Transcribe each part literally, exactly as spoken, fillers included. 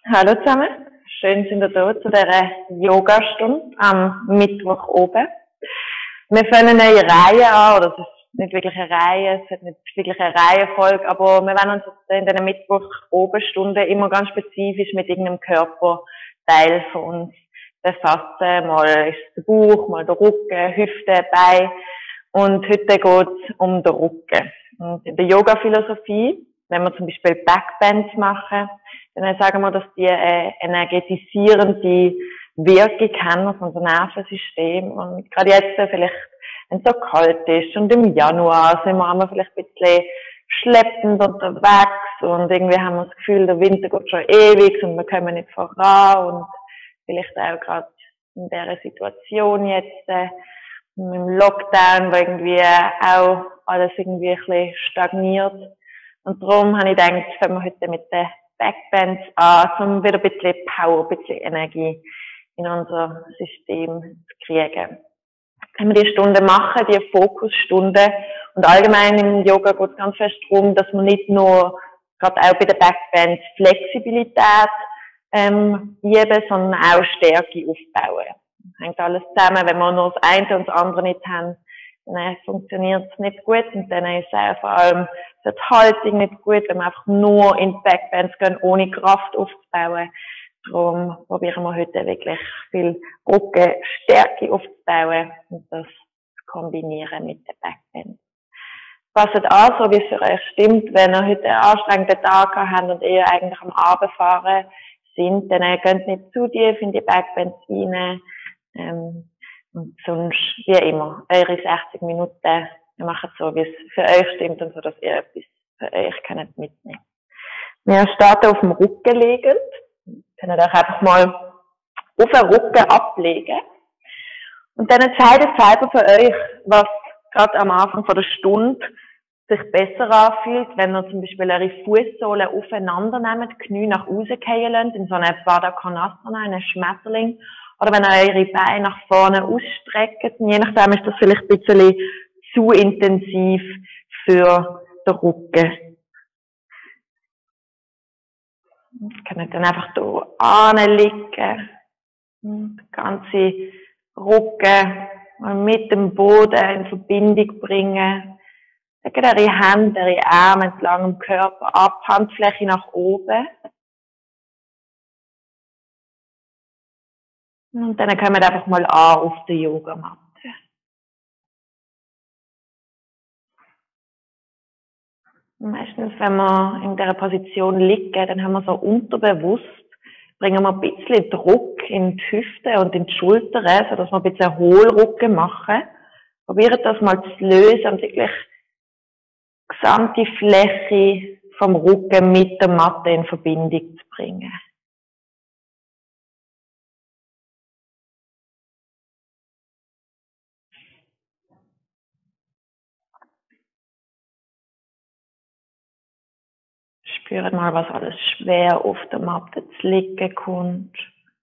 Hallo zusammen, schön sind ihr da zu dieser Yogastunde am Mittwoch oben. Wir fangen eine neue Reihe an, oder es ist nicht wirklich eine Reihe, es hat nicht wirklich eine Reihenfolge, aber wir werden uns in diesen Mittwoch oben Stunden immer ganz spezifisch mit irgendeinem Körperteil von uns befassen. Mal ist es der Bauch, mal der Rücken, Hüfte, Bein. Und heute geht es um den Rücken. Und in der Yoga-Philosophie, wenn wir zum Beispiel Backbends machen, dann sagen wir, dass die eine energetisierende Wirkung haben auf unser Nervensystem. Und gerade jetzt, vielleicht, wenn es so kalt ist und im Januar sind wir immer vielleicht ein bisschen schleppend unterwegs und irgendwie haben wir das Gefühl, der Winter geht schon ewig und wir kommen nicht voran und vielleicht auch gerade in dieser Situation jetzt, äh, im Lockdown, wo irgendwie auch alles irgendwie ein bisschen stagniert. Und darum habe ich gedacht, fangen wir heute mit den Backbends an, um wieder ein bisschen Power, ein bisschen Energie in unser System zu kriegen. Wenn wir die Stunde machen, die Fokusstunde, und allgemein im Yoga geht es ganz fest darum, dass man nicht nur, gerade auch bei den Backbends, Flexibilität ähm, üben, sondern auch Stärke aufbauen. Hängt alles zusammen. Wenn wir nur das eine und das andere nicht haben, dann funktioniert es nicht gut. Und dann ist auch vor allem die Haltung nicht gut, wenn wir einfach nur in die Backbends gehen, ohne Kraft aufzubauen. Darum probieren wir heute wirklich viel Rückenstärke aufzubauen und das zu kombinieren mit den Backbends. Passt an, so wie es für euch stimmt. Wenn ihr heute einen anstrengenden Tag habt und eher eigentlich am Abend fahren sind, dann geht nicht zu tief in die Backbends rein. Ähm, und sonst, wie immer, eure sechzig Minuten, wir machen es so, wie es für euch stimmt und so, dass ihr etwas für euch könnt mitnehmen. Wir starten auf dem Rücken liegend. Ihr könnt euch einfach mal auf den Rücken ablegen. Und dann entscheidet selber für euch, was gerade am Anfang von der Stunde sich besser anfühlt, wenn ihr zum Beispiel eure Fußsohlen aufeinander nehmt, die Knie nach außen fallen lasst, in so einer Baddha Konasana, einen Schmetterling, oder wenn ihr eure Beine nach vorne ausstreckt. Je nachdem ist das vielleicht ein bisschen zu intensiv für den Rücken. Ihr könnt dann einfach hier anliegen, den ganzen Rücken mit dem Boden in Verbindung bringen. Legt eure Hände, eure Arme entlang dem Körper ab, Handfläche nach oben. Und dann kommen wir einfach mal an auf der Yogamatte. Meistens, wenn wir in dieser Position liegen, dann haben wir so unterbewusst, bringen wir ein bisschen Druck in die Hüfte und in die Schultern, sodass wir ein bisschen Hohlrücken machen. Probiert das mal zu lösen und wirklich die gesamte Fläche vom Rücken mit der Matte in Verbindung zu bringen. Spürt mal, was alles schwer auf der Matte zu liegen kommt.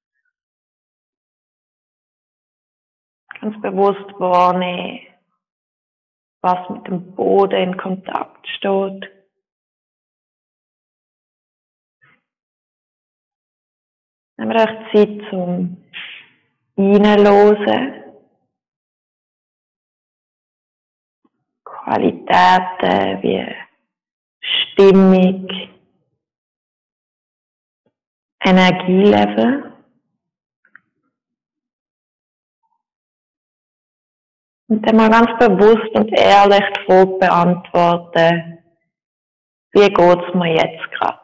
Ganz bewusst wahrnehmen, was mit dem Boden in Kontakt steht. Nehmt euch Zeit zum Reinhören. Qualitäten wie Stimmung, Energielevel. Und dann mal ganz bewusst und ehrlich die Frage beantworten, wie geht's mir jetzt gerade?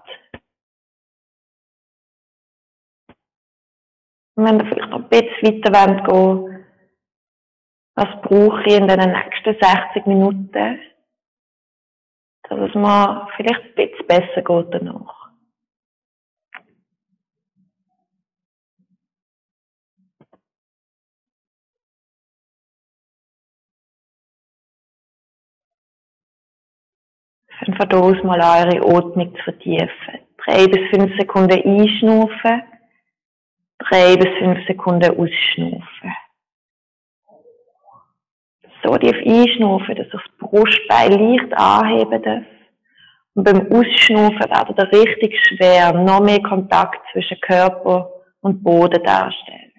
Und wenn ihr vielleicht noch ein bisschen weiter gehen, was brauche ich in den nächsten sechzig Minuten, dass es mir vielleicht ein bisschen besser geht danach. Von da aus mal eure Atmung zu vertiefen. Drei bis fünf Sekunden einschnaufen, drei bis fünf Sekunden ausschnaufen. So tief einschnaufen, dass sich das Brustbein leicht anheben darf. Und beim Ausschnaufen wird er richtig schwer, noch mehr Kontakt zwischen Körper und Boden darstellen.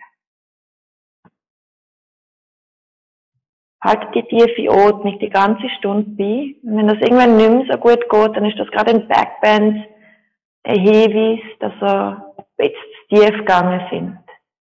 Haltet die tiefe Atmung die ganze Stunde bei. Und wenn das irgendwann nicht mehr so gut geht, dann ist das gerade im Backbend ein Hinweis, dass ihr jetzt zu tief gegangen sind.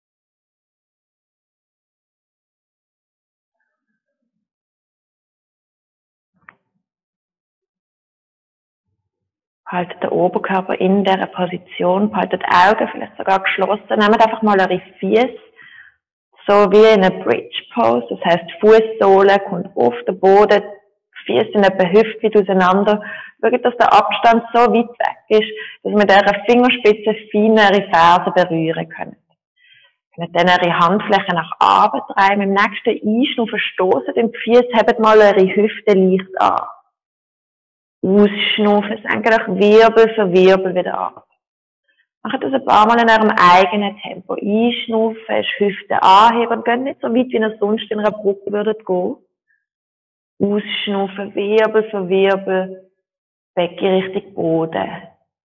Haltet den Oberkörper in dieser Position, haltet die Augen vielleicht sogar geschlossen. Nehmt einfach mal eure Füße, so wie in einer Bridge Pose. Das heisst, die Fußsohle kommt auf den Boden, die Füße sind etwa hüftweit auseinander. Schaut, dass der Abstand so weit weg ist, dass wir mit dieser Fingerspitze feinere Fersen berühren können. Ihr könnt dann eure Handflächen nach oben drehen. Mit dem nächsten Einschnaufen stoßen den Füße, hebt mal eure Hüfte leicht an. Ausschnaufen, senkt euch Wirbel für Wirbel wieder ab. Macht das ein paar Mal in eurem eigenen Tempo. Einschnaufen, Hüfte anheben und geht nicht so weit, wie ihr sonst in einer Brücke würdet gehen. Ausschnaufen, Wirbel für Wirbel, Becken Richtung Boden.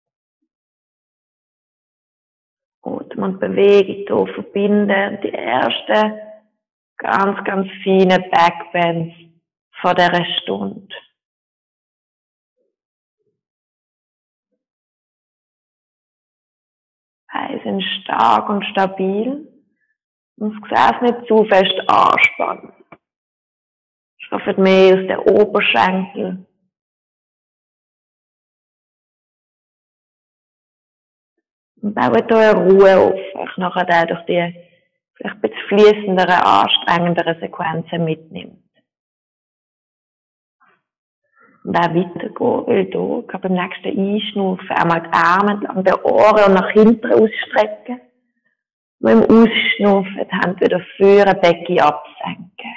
Atem und Bewegung hier verbinden. Die ersten ganz, ganz feinen Backbends vor dieser Stunde. Beine sind stark und stabil. Und das Gesäß nicht zu fest anspannen. Schafft mehr aus den Oberschenkel. Und baut hier Ruhe auf, euch nachher dann durch die vielleicht ein bisschen fließenderen, anstrengenderen Sequenzen mitnimmt. Und auch weitergehen, weil hier, gerade beim nächsten Einschnaufen, einmal die Arme entlang der Ohren und nach hinten ausstrecken. Und beim Ausschnaufen die Hände wieder führen, Becken absenken.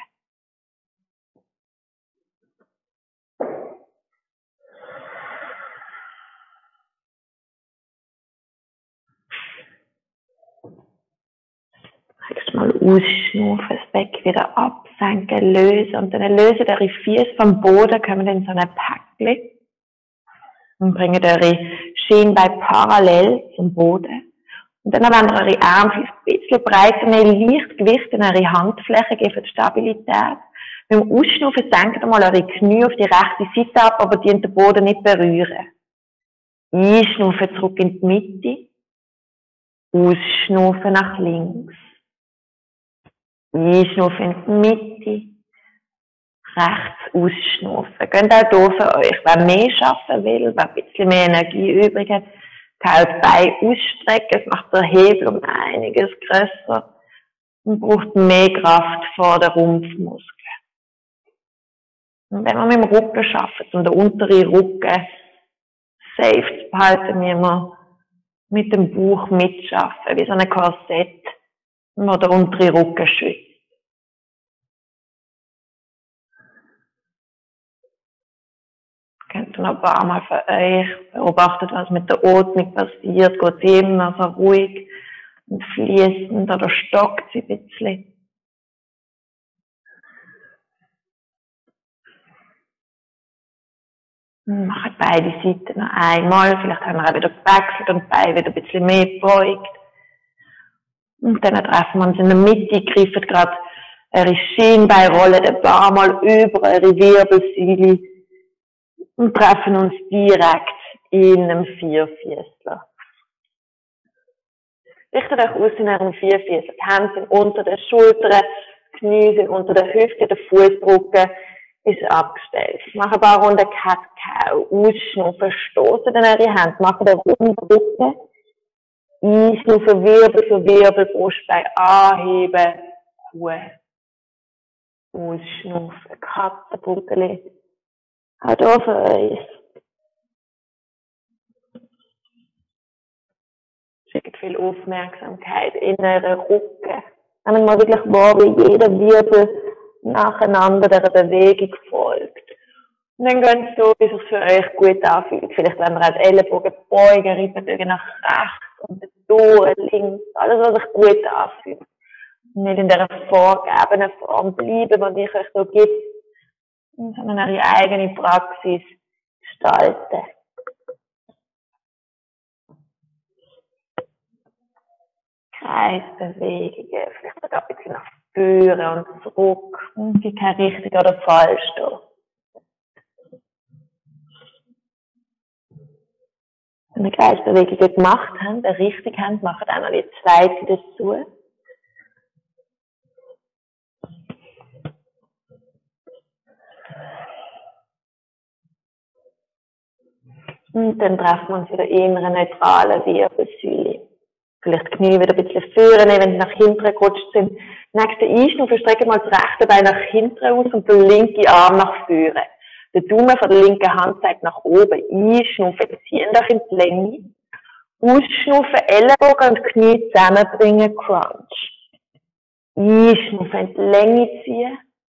Nächstes Mal ausschnaufen, das Becken wieder absenken, lösen. Und dann lösen eure Füße vom Boden, kommen in so ein Päckchen. Und bringen eure Schienbeine parallel zum Boden. Und dann wollen wir eure Arme ein bisschen breiter nehmen, leicht Gewicht in eure Handflächen geben für die Stabilität. Beim Ausschnaufen senkt ihr mal eure Knie auf die rechte Seite ab, aber die den Boden nicht berühren. Einschnaufen zurück in die Mitte. Ausschnaufen nach links. Einschnaufen in die Mitte. Rechts ausschnaufen. Geht auch hier für euch. Wer mehr schaffen will, wer ein bisschen mehr Energie übrig hat, kann die Beine ausstrecken. Es macht den Hebel um einiges grösser und braucht mehr Kraft vor den Rumpfmuskeln. Und wenn wir mit dem Rücken arbeiten und den unteren Rücken safe zu behalten, müssen wir mit dem Bauch mitschaffen, wie so ein Korsett, das den unteren Rücken schützt. Könnt ihr noch ein paar Mal für euch beobachtet, was mit der Atmung passiert, geht sie immer so ruhig und fließend oder stockt sie ein bisschen. Macht beide Seiten noch einmal, vielleicht haben wir auch wieder gewechselt und beide wieder ein bisschen mehr gebeugt. Und dann treffen wir uns in der Mitte, greifen gerade eure Schienbeine, rollen ein paar Mal über eure Wirbelsäule und treffen uns direkt in einem Vierfüßler. Richtet euch aus in eurem Vierfüßler. Die Hände sind unter den Schultern, die Knie sind unter der Hüfte, der Fußrücken ist abgestellt. Macht ein paar Runden Cat-Cow, ausschnaufen, stoßen dann eure Hände, machen den runden Rücken, einschnaufen, Wirbel für Wirbel, Brustbein anheben, Ruhe, ausschnaufen, Katzenbuckel. Auch hier für euch. Schickt viel Aufmerksamkeit in euren Rücken. Nehmt mal wirklich wahr, wie jeder Wirbel nacheinander dieser Bewegung folgt. Und dann geht es so, bis es für euch gut anfühlt. Vielleicht wenn ihr auch die Ellenbogen beugen, Rippenbögen nach rechts und die Ohren links. Alles, was sich gut anfühlt. Und nicht in dieser vorgegebenen Form bleiben, die ich euch so gibt. Sondern eure eigene Praxis gestalten. Kreisbewegungen, vielleicht sogar ein bisschen nach vorne und zurück. Und gibt kein richtig oder falsch da. Wenn wir Kreisbewegungen gemacht haben, eine richtig haben, machen auch noch die zweite dazu. Und dann treffen wir uns in der inneren, neutralen Wirbelsäule. Vielleicht die Knie wieder ein bisschen führen, wenn sie nach hinten gerutscht sind. Nächste Einschnaufen, strecken wir das rechte Bein nach hinten aus und den linken Arm nach vorne. Der Daumen von der linken Hand zeigt nach oben. Einschnaufen, ziehen euch in die Länge. Ausschnaufen, Ellenbogen und Knie zusammenbringen, Crunch. Einschnaufen, in die Länge ziehen.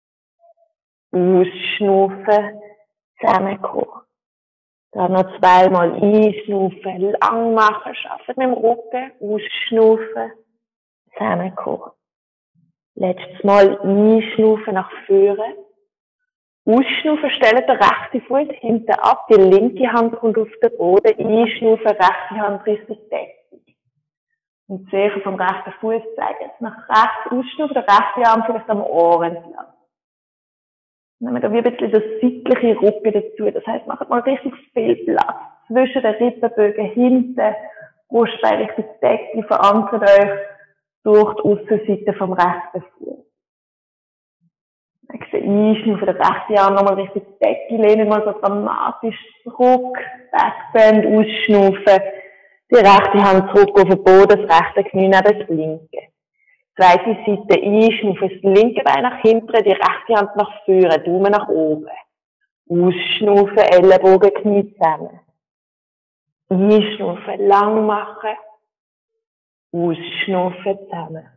Ausschnaufen, zusammenkommen. Dann noch zweimal einschnaufen, lang machen, schaffen mit dem Rücken, ausschnaufen, zusammenkommen. Letztes Mal einschnaufen nach vorne. Ausschnaufen, stellen den rechten Fuß hinten ab, die linke Hand kommt auf den Boden, einschnaufen, rechte Hand Richtung Decke. Und Zehe vom rechten Fuß zeigen jetzt nach rechts, ausschnaufen, der rechte Arm vielleicht am Ohr entlang. Dann nehmen wir da wie ein bisschen das seitliche Rücken dazu. Das heisst, macht mal richtig viel Platz. Zwischen den Rippenbögen hinten, Brustbein Richtung Decke, verankert euch durch die Aussenseite vom rechten Fuß. Nächste Einschnaufen, der rechte Arm nochmal Richtung Decke, lehnen mal so dramatisch zurück, Backbend, ausschnaufen, die rechte Hand zurück auf den Boden, das rechte Knie neben das linke. Zweite Seite einschnaufen, das linke Bein nach hinten, die rechte Hand nach vorne, Daumen nach oben. Ausschnaufen, Ellenbogen, Knie zusammen. Einschnaufen, lang machen. Ausschnaufen, zusammen.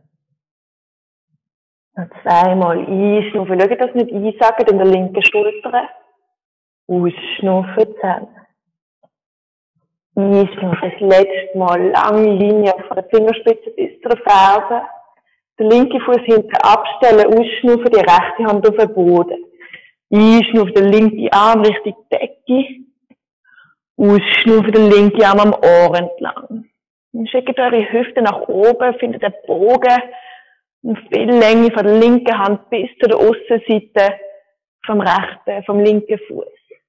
Noch zweimal einschnaufen. Schaut, dass nicht einsackt in der linken Schulter. Ausschnaufen, zusammen. Einschnaufen, das letzte Mal lange Linie von der Fingerspitze bis zur Ferse. Den linken Fuß hinten abstellen, ausschnaufen, die rechte Hand auf den Boden. Einschnaufen, den linken Arm Richtung Decke. Ausschnaufen, den linken Arm am Ohr entlang. Dann schickt eure Hüfte nach oben, findet den Bogen und viel Länge von der linken Hand bis zu der Aussenseite vom rechten, vom linken Fuß.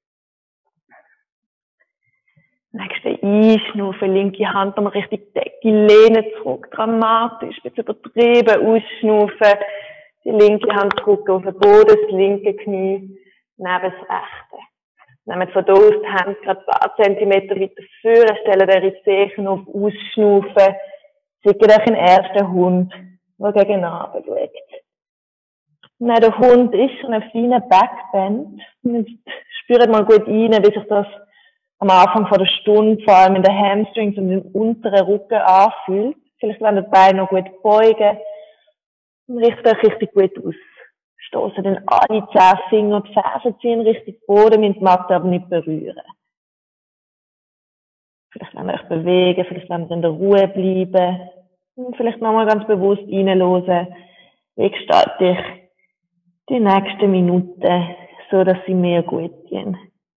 Nächste Einschnaufen, linke Hand nochmal Richtung Decke, lehnen zurück, dramatisch, ein bisschen übertrieben, ausschnaufen, die linke Hand zurück auf den Boden, das linke Knie neben das rechte. Nehmt von da aus die Hände gerade ein paar Zentimeter weiter vorne, stellen eure Zehen auf, ausschnaufen, schickt euch den ersten Hund, der gegen Abend schaut. Nein, der Hund ist schon ein feiner Backbend. Spürt mal gut rein, wie sich das am Anfang von der Stunde, vor allem in den Hamstrings und im unteren Rücken anfühlt. Vielleicht wollen die Beine noch gut beugen. Und richtet euch richtig gut aus. Stoßen dann alle zehn Finger und Fersen ziehen Richtung Boden, mit die Matte aber nicht berühren. Vielleicht wollen wir euch bewegen, vielleicht wollen wir in der Ruhe bleiben. Und vielleicht nochmal ganz bewusst reinhören. Wie gestalte ich die nächsten Minuten, so dass sie mir gut gehen.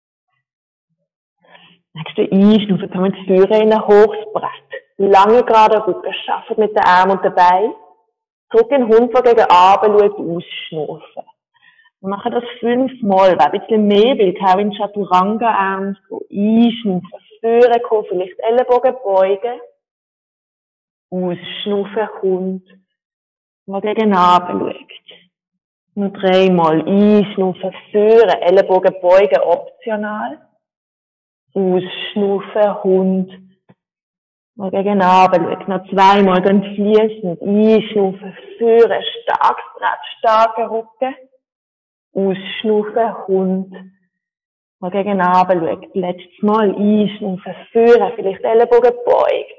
Nächste Einschnaufen, kommen wir führen in ein hohes Brett. Lange gerade Rücken, schaffen mit den Armen und den Beinen. Zurück in den Hund, der gegen Abend schaut, ausschnaufen. Wir machen das fünfmal, wer ein bisschen mehr will, kann in Chaturanga-Arms einschnaufen, führen kommen, vielleicht Ellenbogen beugen. Ausschnaufen, Hund, der gegen Abend schaut. Noch dreimal einschnaufen, führen, Ellenbogen beugen, optional. Ausschnaufen, Hund, der gegen Abend schaut. Noch zweimal, dann fließend, einschnaufen, führen, starkes Brett, starker Rücken. Ausschnaufen, Hund, der gegen Abend schaut. Letztes Mal einschnaufen, führen, vielleicht Ellenbogen beugen.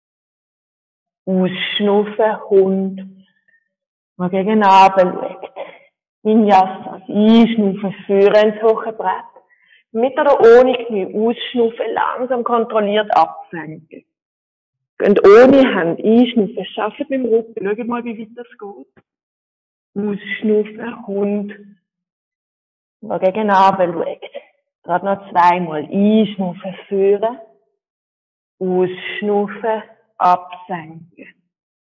Ausschnaufen, Hund, der gegen Abend schaut. Vinyasa, einschnaufen, führen ins hohe Brett. Mit oder ohne Knie, ausschnaufen, langsam kontrolliert absenken. Geht ohne Hand, einschnaufen, schafft mit dem Rücken, schaut mal, wie weit das geht. Ausschnaufen, Hund, der gegen Abend schaut. Gerade noch zweimal, einschnaufen, führen, ausschnaufen, absenken.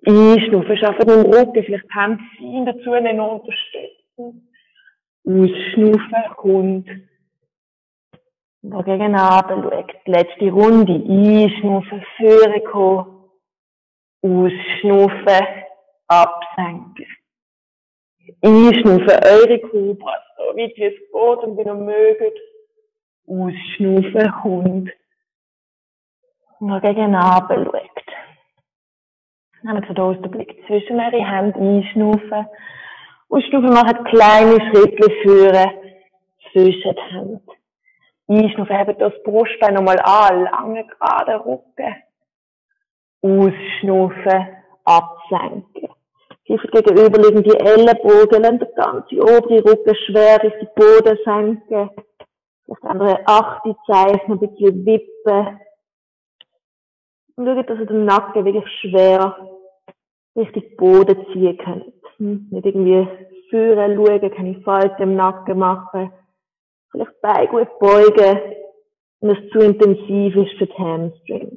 Einschnaufen, schaffen im Rücken, vielleicht die Hände ziehen dazu, nicht unterstützen. Ausschnaufen, Hund, der gegen Abend schaut. Die letzte Runde, einschnaufen, führen kommen, ausschnaufen, absenken. Einschnaufen, eure Kobras, so weit wie es geht und wie ihr mögt. Ausschnaufen, Hund, der gegen Abend schaut. Nehmt von da aus den Blick zwischen eure Hände, einschnaufen. Ausschnaufen, macht kleine Schritte führen zwischen die Hände. Einschnaufen, hebt das Brustbein nochmal an, lange gerade Rücken. Ausschnaufen, absenken. Hilft gegenüberliegend die Ellenbogen, lasst den ganzen oberen Rücken schwer auf den Boden senken. Das andere achte Zeichen, ein bisschen wippen. Und schaut, dass ihr den Nacken wirklich schwer richtig Boden ziehen könnt. Hm? Nicht irgendwie führen, schauen, keine Falten im Nacken machen. Vielleicht Beine gut beugen, wenn es zu intensiv ist für die Hamstrings.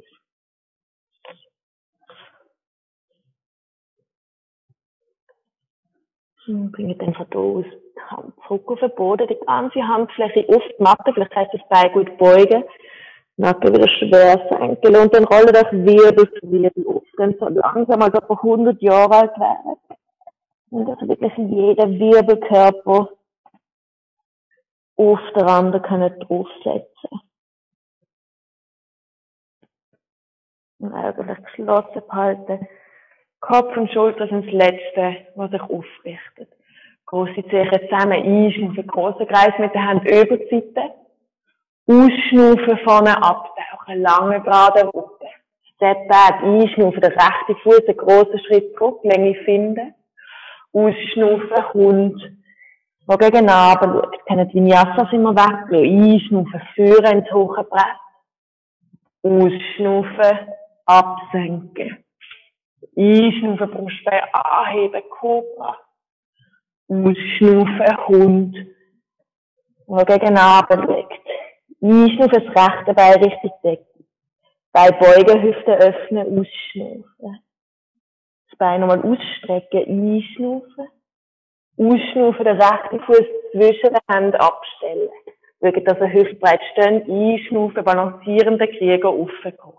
Hm, bringt dann von da aus die Hand zurück auf den Boden, die ganze Handfläche auf die Matte, vielleicht heisst das Bein gut beugen. Nacken wieder schwer senken und dann rollen euch Wirbel für Wirbel auf. Dann so langsam, als ob ihr hundert Jahre alt wären. Und dass ihr wirklich jeden Wirbelkörper auf der anderen können draufsetzen. Und eigentlich geschlossen behalten. Kopf und Schulter sind das Letzte, was sich aufrichtet. Grosse Zehen zusammen einschnaufen, grossen Kreis mit den Händen über die Seite. Ausschnaufen, vorne abtauchen, lange gerade Rücken. Step back, einschnaufen, der rechte Fuß, einen grossen Schritt zurück, Länge finden. Ausschnaufen, Hund, der gegen Abend schaut. Können die Vinyasas immer weglassen. Einschnaufen, führen ins hohe Brett. Ausschnaufen, absenken. Einschnaufen, Brustbein anheben, Cobra. Ausschnaufen, Hund, der gegen Abend schaut. Einschnaufen, das rechte Bein richtig decken. Bein beugen, Hüfte öffnen, ausschnaufen. Das Bein nochmal ausstrecken, einschnaufen. Ausschnaufen, den rechten Fuß zwischen den Händen abstellen. Schauen, dass ihr hüftbreit stehen, einschnaufen, balancierende Krieger aufkommen.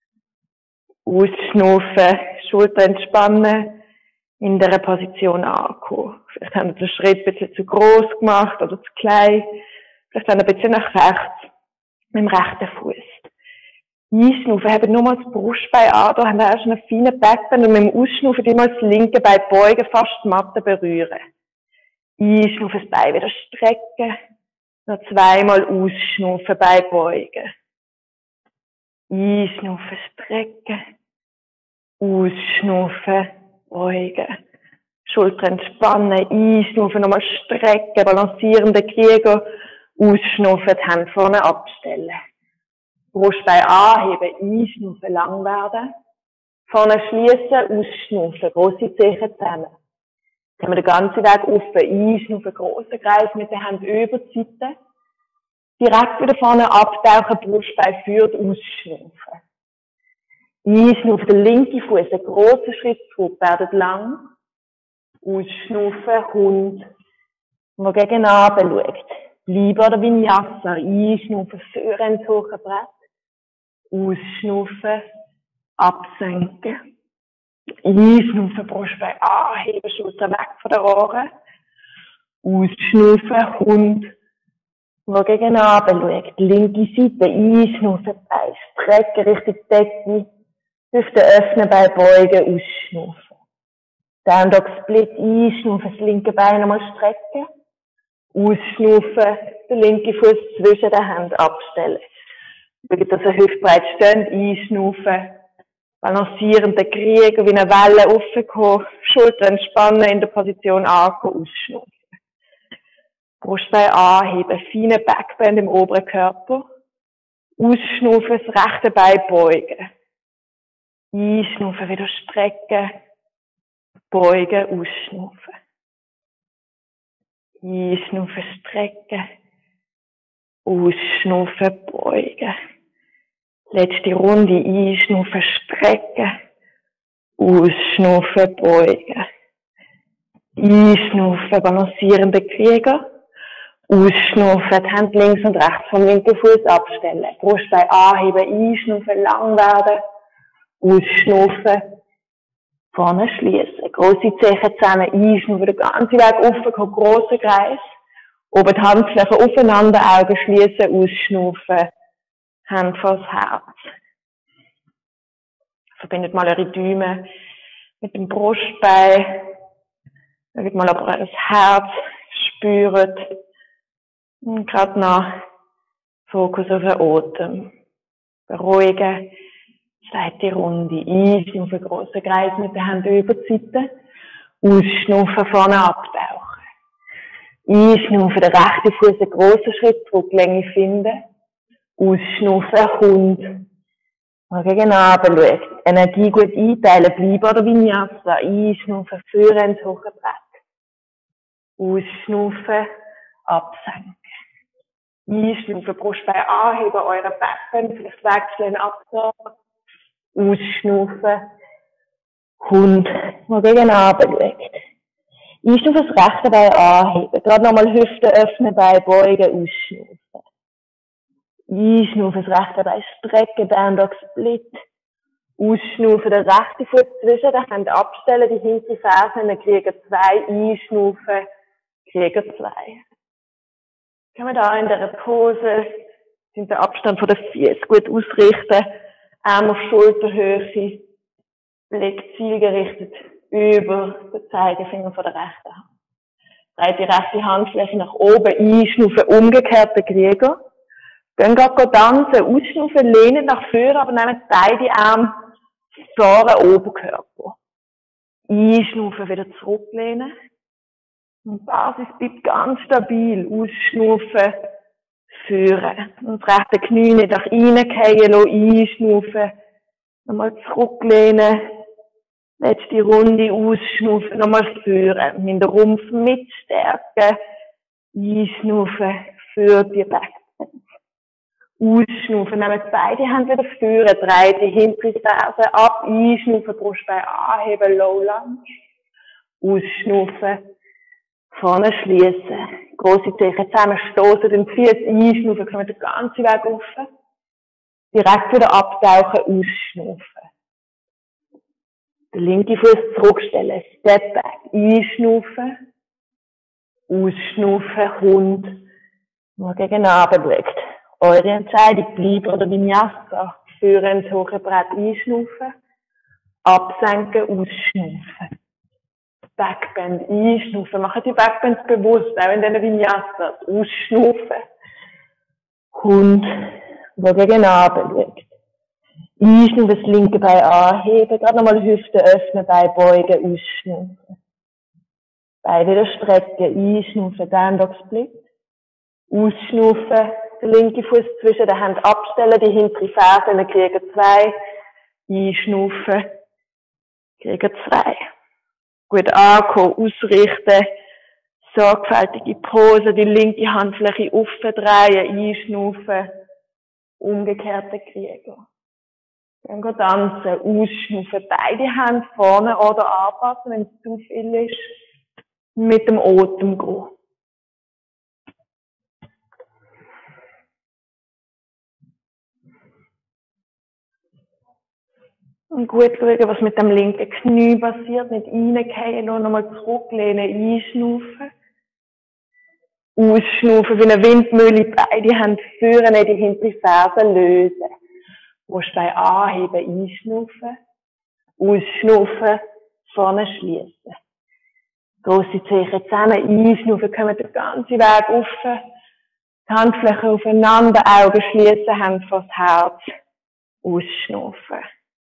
Ausschnaufen, Schulter entspannen, in dieser Position ankommen. Vielleicht haben wir den Schritt ein bisschen zu groß gemacht oder zu klein. Vielleicht dann ein bisschen nach rechts, mit dem rechten Fuß. Einschnaufen, haben nur mal das Brustbein an, da haben wir auch schon einen feinen Backbend und mit dem Ausschnaufen immer das linke Bein beugen, fast die Matte berühren. Einschnaufen, das Bein wieder strecken, noch zweimal ausschnaufen, Bein beugen. Einschnaufen, strecken, ausschnaufen, beugen. Schulter entspannen, einschnaufen, nochmal strecken, balancierende Krieger, ausschnaufen, die Hände vorne abstellen. Brustbein anheben, einschnaufen, lang werden. Vorne schließen, ausschnaufen, grosse Zehen zusammen. Dann haben wir den ganzen Weg offen, einschnaufen, grossen Kreis mit den Händen über die Seite. Direkt wieder vorne abtauchen, Brustbein führt, ausschnaufen. Einschnaufen, der linke Fuß, einen grossen Schritt zurück, werden lang. Ausschnaufen, Hund, der gegen Abend schaut. Bleiben oder Vinyasa, einschnaufen, führen ins hohe Brett. Ausschnaufen, absenken. Einschnaufen, Brustbein anheben, Schulter weg von den Ohren. Ausschnaufen, Hund, der gegen Abend schaut. Linke Seite, einschnaufen, Bein strecken, Richtung Decke. Hüfte öffnen, Bein beugen, ausschnaufen. Down Dog Split, einschnaufen, das linke Bein nochmal strecken. Ausschnaufen, den linken Fuß zwischen den Händen abstellen. Schauen, dass ihr hüftbreit steht, einschnaufen. Balancieren den Krieger wie eine Welle raufkommen. Schulter entspannen, in der Position ankommen, ausschnaufen. Brustbein anheben, feine Backbend im oberen Körper. Ausschnaufen, das rechte Bein beugen. Einschnaufen, wieder strecken. Beugen, ausschnaufen. Einschnaufen, strecken. Ausschnaufen, beugen. Letzte Runde, einschnaufen, strecken. Ausschnaufen, beugen. Einschnaufen, balancierende Krieger. Ausschnaufen, die Hände links und rechts vom linken Fuß abstellen. Brustbein anheben, einschnaufen, lang werden. Ausschnaufen, vorne schließen. Grosse Zehen zusammen, einschnaufen, den ganzen Weg offen, grosser Kreis. Oben die Handflächen aufeinander, Augen schließen, ausschnaufen, Hand vors Herz. Verbindet mal eure Daumen mit dem Brustbein. Schaut mal, ob ihr das Herz spürt. Und gerade noch Fokus auf den Atem. Beruhigen. Zweite Runde. Einschnaufen, grossen Kreis mit den Händen über die Seite. Ausschnaufen, vorne abtauchen. Einschnaufen, den rechten Fuß einen grossen Schritt zurück, Länge finden. Ausschnaufen, Hund. Mal gegen Abend schaut. Energie gut einteilen, bleiben oder Vinyasa. Einschnaufen, führen ins hohe Brett. Ausschnaufen, absenken. Einschnaufen, Brustbein anheben, eure Becken, vielleicht wechseln, absagen. Ausschnaufen, Hund. Mal gegen Abend schaut. Einschnaufen, das rechte Bein anheben. Gerade nochmal Hüfte öffnen, Bein beugen, ausschnaufen. Einschnaufen, das rechte Bein strecken, Down Dog Split. Ausschnaufen, den rechten Fuß zwischen den Händen abstellen, die hintere Ferse, dann Krieger zwei, einschnaufen, Krieger zwei. Können wir da in dieser Pose, den Abstand von den Füßen gut ausrichten, Arm auf Schulterhöhe, Blick zielgerichtet über den Zeigefinger von der rechten Hand. Dreht die rechte Handfläche nach oben, einschnaufen, umgekehrter Krieger. Gehen gerade tanzen, ausschnaufen, lehnen nach vorne, aber nehmen beide Arme vorne, Oberkörper. Einschnaufen, wieder zurücklehnen. Und die Basis bleibt ganz stabil. Ausschnaufen, führen. Und das rechte Knie nicht nach innen fallen lassen, einschnaufen. Nochmal zurücklehnen. Letzte Runde, ausschnaufen, nochmal führen. Mit dem Rumpf mitstärken. Einschnaufen, für die Becken. Ausschnaufen, nehmen beide Hände wieder führen, dreht die hintere Ferse ab, einschnaufen, Brustbein anheben, Low Lunge. Ausschnaufen, vorne schließen. Grosse Zehen zusammen stoßen, den Fuß einschnaufen, kommen den ganzen Weg offen. Direkt wieder abtauchen, ausschnaufen. Den linken Fuß zurückstellen, Step Back, einschnaufen. Ausschnaufen, Hund. Mal gegen den Abend schaut. Eure Entscheidung, bleiben oder Vinyasa. Führen ins hohe Brett, einschnaufen. Absenken, ausschnaufen. Backbend, einschnaufen. Machen die Backbends bewusst, auch in diesen Vinyasas. Ausschnaufen. Hund, der gegen den Abend schaut. Einschnaufen, das linke Bein anheben. Gerade nochmal Hüfte öffnen, Bein beugen, ausschnaufen. Bein wieder strecken, einschnaufen, Down Dog Split. Ausschnaufen. Den linken Fuß zwischen den Händen abstellen, die hintere Ferse, dann Krieger zwei. Einschnaufen. Krieger zwei. Gut ankommen, ausrichten. Sorgfältige Pose, die linke Handfläche aufdrehen, einschnaufen. Umgekehrte Krieger. Dann gehen tanzen, ausschnaufen. Beide Hände vorne oder anpassen, wenn es zu viel ist. Mit dem Atem gehen. Und gut schauen, was mit dem linken Knie passiert. Nicht reingehen, nur nochmal zurücklehnen, einschnaufen. Ausschnaufen, wie eine Windmühle, beide Hände führen, nicht die hintere Ferse lösen. Brustbein anheben, einschnaufen. Ausschnaufen, vorne schließen. Grosse Zehen zusammen, einschnaufen, kommen den ganzen Weg offen. Die Handflächen aufeinander, Augen schließen, Hände vors Herz. Ausschnaufen.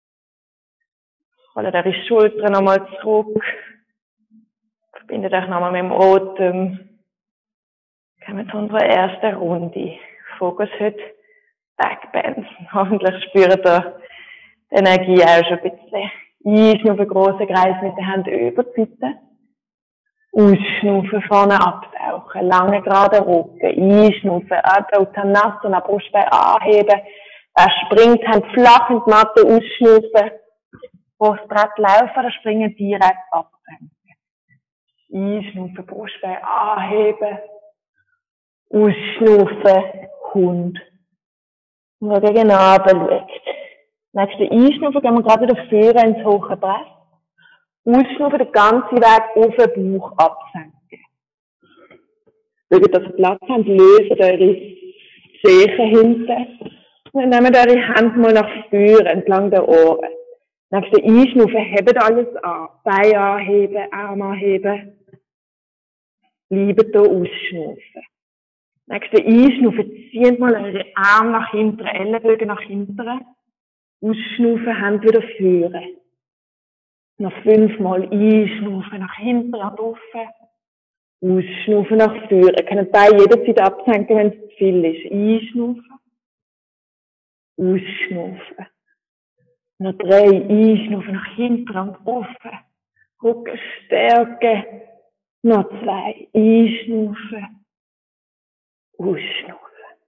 Holt eure Schultern nochmal zurück. Verbindet euch nochmal mit dem Atem. Kommen zu unserer ersten Runde. Fokus heute Backbend. Hoffentlich spürt ihr die Energie auch schon ein bisschen. Einschnaufen, grossen Kreis mit den Händen über die Seite. Ausschnaufen, vorne abtauchen. Lange gerade Rücken. Einschnaufen, Adho Uttanasana, Brustbein anheben. Wer springt, Hand flach in die Matte, ausschnaufen. Wo das Brett laufen oder springen, direkt abbremsen. Einschnaufen, Brustbein anheben. Ausschnaufen, Hund. Und wir gegen Nabel schaut. Nächste Einschnaufen gehen wir gerade wieder führen ins hohe Brett. Ausschnaufen, den ganzen Weg auf den Bauch absenken. Schaut, dass ihr Platz habt, löst eure Zehen hinten. Und dann nehmt eure Hände mal nach vorne, entlang der Ohren. Nächste Einschnaufen, hebt alles an. Beine anheben, Arme anheben. Bleibt hier ausschnaufen. Nächste Einschnaufen, zieht mal eure Arme nach hinten, Ellenbogen nach hinten. Ausschnaufen, Hände wieder führen. Noch fünfmal einschnaufen, nach hinten und offen. Ausschnaufen, nach vorne. Ihr könnt die Beine jederzeit absenken, wenn es zu viel ist. Einschnaufen. Ausschnaufen. Noch drei, einschnaufen, nach hinten und offen. Rücken stärken. Noch zwei, einschnaufen. Ausschnaufen.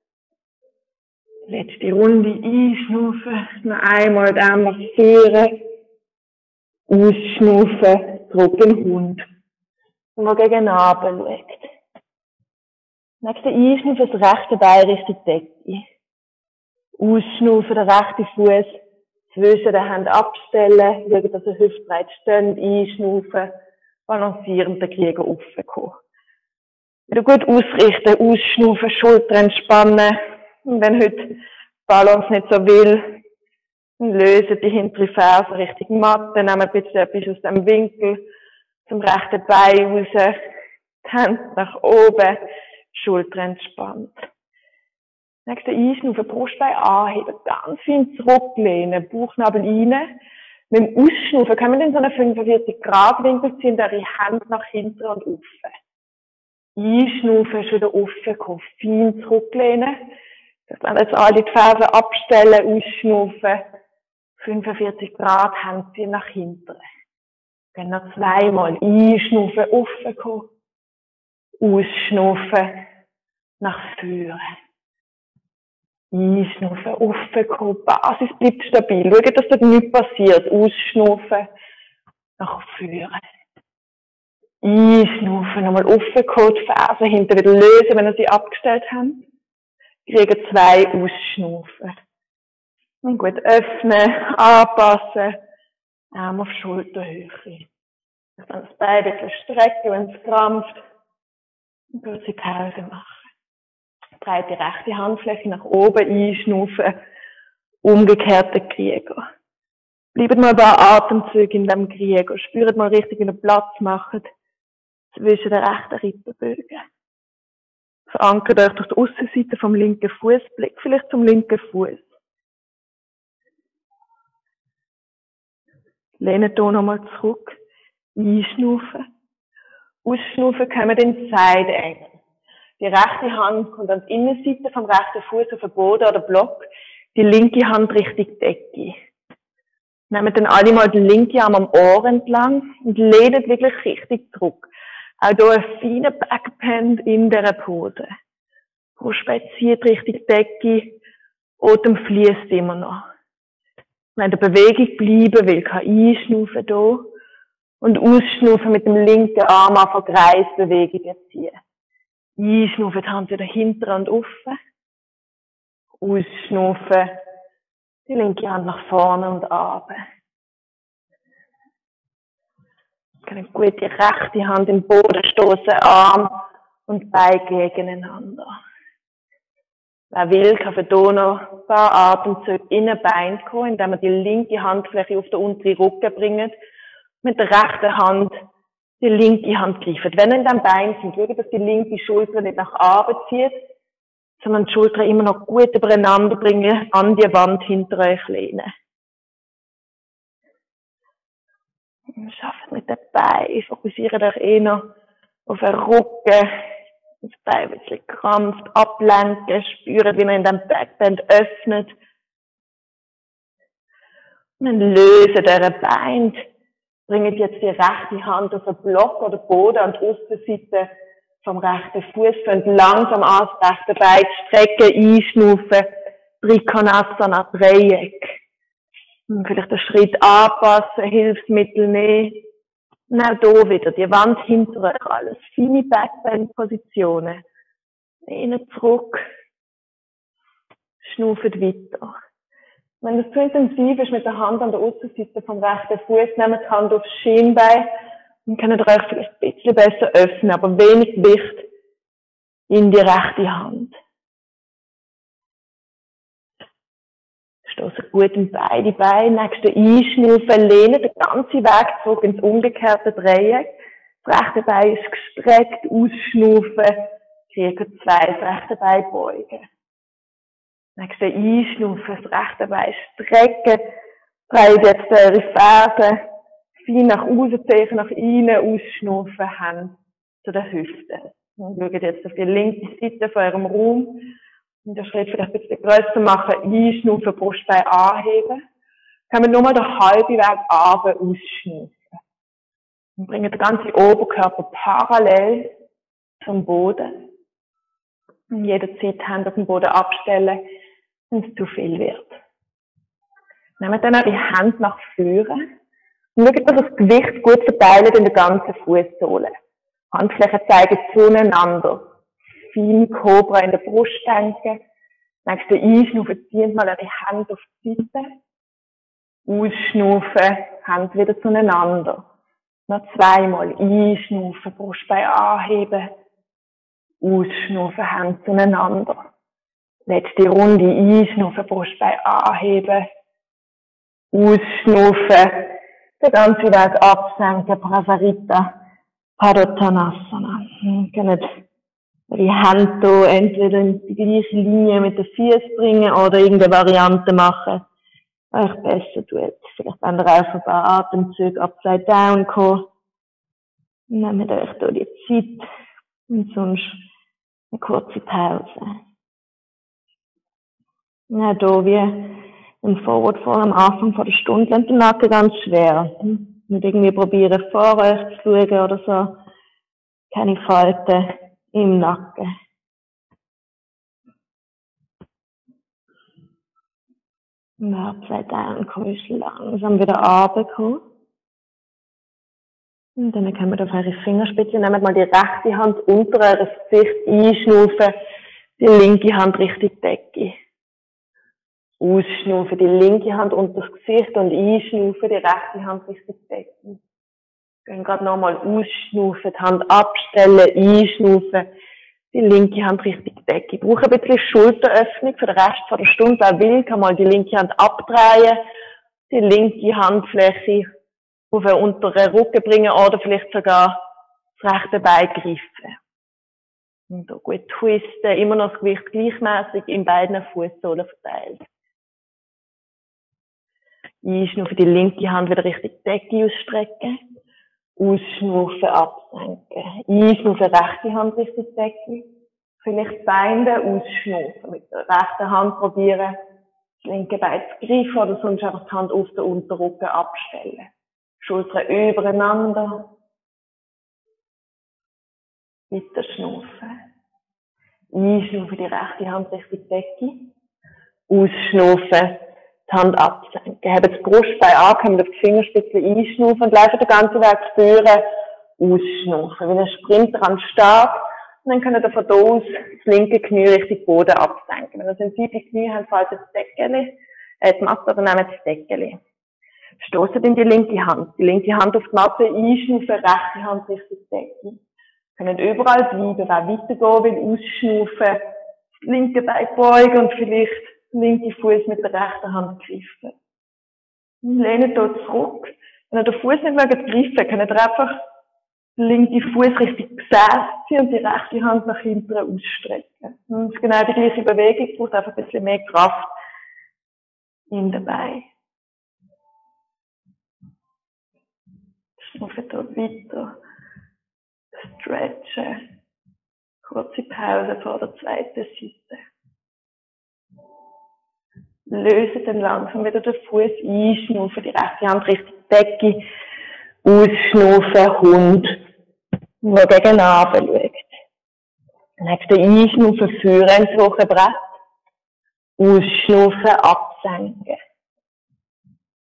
Letzte Runde einschnaufen. Noch einmal den Arm nach vorne. Ausschnaufen. Zurück in den Hund. Und mal gegen den Nabel schaut. Nächste Einschnaufen, das rechte Bein Richtung Decke. Ausschnaufen, den rechten Fuß zwischen den Händen abstellen. Schauen, dass ihr hüftbreit steht. Einschnaufen. Balancieren, den Krieger raufkommen. Wieder gut ausrichten, ausschnaufen, Schultern entspannen. Und wenn heute die Balance nicht so will, dann lösen die hintere Ferse Richtung Matte, nehmen ein bisschen etwas aus dem Winkel zum rechten Bein raus, die Hände nach oben, Schultern entspannt. Nächste Einschnaufen, Brustbein anheben, ganz fein zurücklehnen, Bauchnabel rein. Mit dem Ausschnaufen können wir in so einen fünfundvierzig Grad Winkel ziehen, eure Hände nach hinten und offen. Einschnaufen, ist wieder offen kommen, fein zurücklehnen. Das werden jetzt alle die Ferse abstellen, ausschnaufen. fünfundvierzig Grad, Hände ziehen nach hinten. Dann noch zweimal einschnaufen, offen kommen. Ausschnaufen, nach vorne. Einschnaufen, offen kommen, Basis bleibt stabil. Schaut, dass dort nichts passiert. Ausschnaufen, nach vorne. Einschnaufen, nochmal offen kommen, die Ferse hinten wieder lösen, wenn ihr sie abgestellt habt. Kriegen zwei, ausschnaufen. Und gut öffnen, anpassen, Arm auf Schulterhöhe. Dann das Bein ein bisschen strecken, wenn es krampft. Und kurze Pause machen. Breite rechte Handfläche nach oben einschnaufen. Umgekehrter Krieger. Bleibt mal ein paar Atemzüge in diesem Krieger. Spürt mal richtig, wie ihr Platz macht. Zwischen den rechten Rippenbögen. Verankert euch durch die Aussenseite vom linken Fuß. Blick vielleicht zum linken Fuß. Lehnt hier nochmal zurück. Einschnaufen. Ausschnaufen können wir den Seitenengel. Die rechte Hand kommt an die Innenseite vom rechten Fuß auf den Boden oder Block. Die linke Hand Richtung Decke. Nehmt dann alle mal den linken Arm am Ohr entlang und lehnt wirklich richtig zurück. Auch hier ein feiner Backbend in dieser Pose. Brustbein zieht Richtung Decke. Atem fließt immer noch. Wenn der Bewegung bleiben will, kann einschnaufen hier und ausschnaufen mit dem linken Arm auf Kreisbewegungen ziehen. Einschnaufen, die Hand wieder hinter und offen. Ausschnaufen, die linke Hand nach vorne und runter. Können gut die rechte Hand im Boden stoßen, Arm und Bein gegeneinander. Wer will, kann für hier noch ein paar Atemzüge in den Bein kommen, indem man die linke Handfläche auf den unteren Rücken bringt. Mit der rechten Hand die linke Hand greift. Wenn ihr in diesem Bein sind, schaut, dass die linke Schulter nicht nach oben zieht, sondern die Schultern immer noch gut übereinander bringen, an die Wand hinter euch lehnen. Schafft mit den Beinen, fokussiert euch eh noch auf den Rücken. Das Bein ein bisschen krampft, ablenken, spürt, wie man in dem Backbend öffnet. Und dann lösen eure Beine. Bringt jetzt die rechte Hand auf den Block oder Boden an die Außenseite vom rechten Fuß. Könnt langsam an das rechte Bein strecken, einschnaufen. Trikonasana, Dreieck. Und vielleicht den Schritt anpassen, Hilfsmittel nehmen. Und auch hier wieder die Wand hinter euch, alles. Feine Backbend-Positionen. Innen zurück. Schnauft weiter. Wenn das zu intensiv ist, mit der Hand an der Außenseite vom rechten Fuß, nehmt die Hand aufs Schienbein und könnt euch vielleicht ein bisschen besser öffnen, aber wenig Gewicht in die rechte Hand. Stoßen gut in beide Beine, nächste Einschnaufen, lehnen den ganzen Weg zurück ins umgekehrte Dreieck. Das rechte Bein ist gestreckt, ausschnaufen, kriegen zwei, das rechte Bein beugen. Nächste Einschnaufen, das rechte Bein strecken, dreht jetzt eure Fersen, fein nach außen ziehen, nach innen, ausschnaufen, Hände zu den Hüften. Und schaut jetzt auf die linke Seite von eurem Raum. Und den Schritt vielleicht ein bisschen grösser machen, einschnaufen, Brustbein anheben. Können wir nur mal den halben Weg runter ausschnaufen. Und bringen den ganzen Oberkörper parallel zum Boden. Und jederzeit Hände auf dem Boden abstellen, wenn es zu viel wird. Nehmt dann eure Hände nach vorne und schaut, dass das Gewicht gut verteilt in der ganzen Fußsohle. Handflächen zeigen zueinander. Feine Cobra in der Brust denken. Nächste Einschnaufen, zieht mal eure Hände auf die Seite. Ausschnaufen, Hände wieder zueinander. Noch zweimal einschnaufen, Brustbein anheben. Ausschnaufen, Hände zueinander. Letzte Runde einschnaufen, Brustbein anheben. Ausschnaufen, den ganzen Weg absenken, Prasarita, Padottanasana. Ihr könnt die Hände hier entweder in die gleiche Linie mit den Füßen bringen oder irgendeine Variante machen, euch besser tut. Vielleicht wenn ihr auch ein paar Atemzüge upside down kommt. Nehmt euch hier die Zeit und sonst eine kurze Pause. Ja, hier wie im Forward Fold am Anfang von der Stunde und der Nacken ganz schwer. Nicht irgendwie probieren vor euch zu schauen oder so. Keine Falten im Nacken. Und upside down kommst du langsam wieder runterkommen. Und dann kommen wir auf eure Fingerspitze. Nehmt mal die rechte Hand unter eures Gesicht einschnaufen, die linke Hand Richtung Decke. Ausschnaufen, die linke Hand unter das Gesicht und einschnaufen, die rechte Hand Richtung Decke. Gehen gerade nochmal ausschnaufen, die Hand abstellen, einschnaufen, die linke Hand Richtung Decke. Ich brauche ein bisschen Schulteröffnung für den Rest von der Stunde. Wer will, kann mal die linke Hand abdrehen, die linke Handfläche auf den unteren Rücken bringen oder vielleicht sogar das rechte Bein greifen. Und hier gut twisten, immer noch das Gewicht gleichmäßig in beiden Fußsohlen verteilt. Einschnaufen, die linke Hand wieder Richtung Decke ausstrecken. Ausschnaufen, absenken. Einschnaufen, rechte Hand Richtung Decke. Vielleicht Beine ausschnaufen. Mit der rechten Hand probieren, das linke Bein zu greifen oder sonst einfach die Hand auf den Unterrücken abstellen. Schultern übereinander. Weiter schnaufen. Einschnaufen, die rechte Hand Richtung Decke. Ausschnaufen, die Hand absenken. Hebt das Brustbein an, kommt auf die Fingerspitze einschnaufen und laufen den ganzen Weg führen. Ausschnaufen. Wie ein Sprinter am Start. Und dann könnt ihr von da aus das linke Knie Richtung Boden absenken. Wenn ihr sensible Knie habt, faltet das Deckeli, äh, die Matte oder nehmt das Deckeli. Stoßen in die linke Hand. Die linke Hand auf die Matte, einschnaufen, rechte Hand Richtung Decke. Können überall bleiben, wer weitergehen will, ausschnaufen, das linke Bein beugen und vielleicht den linken Fuß mit der rechten Hand greifen. Lehnt hier zurück. Wenn ihr den Fuß nicht mögt greifen, könnt ihr einfach den linken Fuß Richtung Gesäß ziehen und die rechte Hand nach hinten ausstrecken. Das ist genau die gleiche Bewegung, braucht einfach ein bisschen mehr Kraft in den Beinen. Schnaufen hier weiter. Stretchen. Kurze Pause vor der zweiten Seite. Lösen dann langsam wieder den Fuß einschnaufen, die rechte Hand Richtung Decke. Ausschnaufen, Hund, der gegen Abend schaut. Nächste Einschnaufen, führen ins hohe Brett. Ausschnaufen, absenken.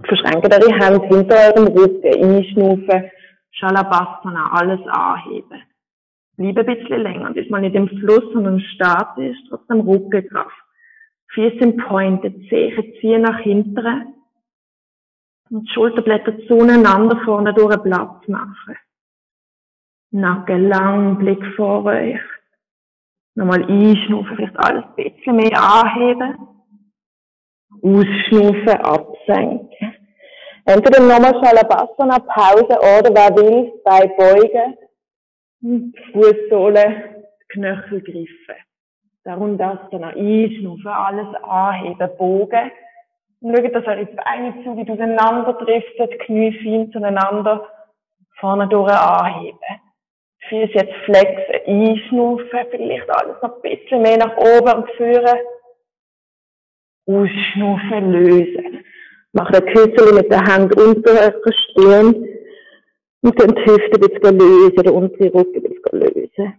Verschränken eure Hände hinter eurem Rücken, einschnaufen, Shalabhasana, alles anheben. Bleibe ein bisschen länger, diesmal nicht im Fluss, sondern statisch, trotzdem Rückenkraft. Füße im Pointed, Zehen ziehen nach hinten und die Schulterblätter zueinander vorne durch einen Platz machen. Nacken lang, Blick vor euch. Nochmal einschnaufen, vielleicht alles ein bisschen mehr anheben. Ausschnaufen, absenken. Entweder nochmal Shalabhasana, Pause oder wer will, Beine beugen. Und Fußsohle, Knöchel greifen. Darum das dann einschnaufen, alles anheben, bogen. Und schaut, dass eure Beine zu weit auseinander driften, die Knie fein zueinander, vorne durch anheben. Die Füße jetzt flexen, einschnaufen, vielleicht alles noch ein bisschen mehr nach oben und führen. Ausschnaufen, lösen. Macht ein Küssel mit der Hand unter eurer Stirn. Und dann die Hüfte ein bisschen lösen, den unteren Rücken ein bisschen lösen.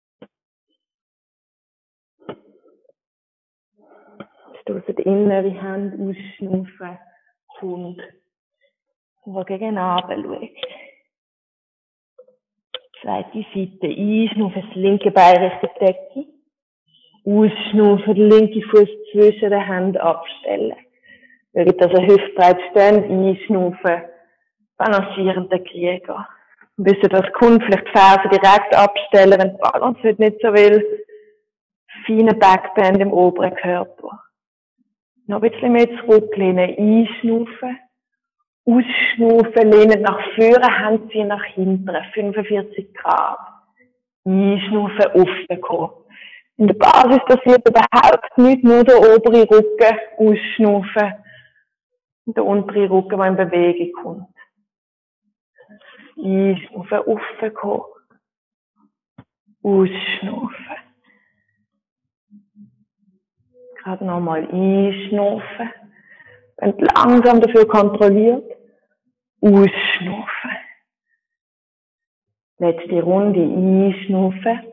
Stoßen die innere Hand ausschnaufen, Hund. So gegen Abend schauen. Zweite Seite, einschnaufen, das linke Bein Richtung Decke. Ausschnaufen, den linken Fuß zwischen den Händen abstellen. Schaut, dass ihr hüftbreit steht, einschnaufen. Balancierender Krieger. Wissen, dass Kunden vielleicht die Ferse direkt abstellen, wenn die Balance heute nicht so will. Feine Backband im oberen Körper. Noch ein bisschen mehr zurücklehnen, einschnaufen. Ausschnaufen, lehnen nach vorne, Hand ziehen nach hinten, fünfundvierzig Grad. Einschnaufen, aufkommen. In der Basis passiert überhaupt nichts, nur der obere Rücken, ausschnaufen. Und der untere Rücken, der in Bewegung kommt. Einschnaufen, aufkommen. Ausschnaufen. Gerade nochmal einschnaufen. Und langsam dafür kontrolliert. Ausschnaufen. Letzte Runde einschnaufen.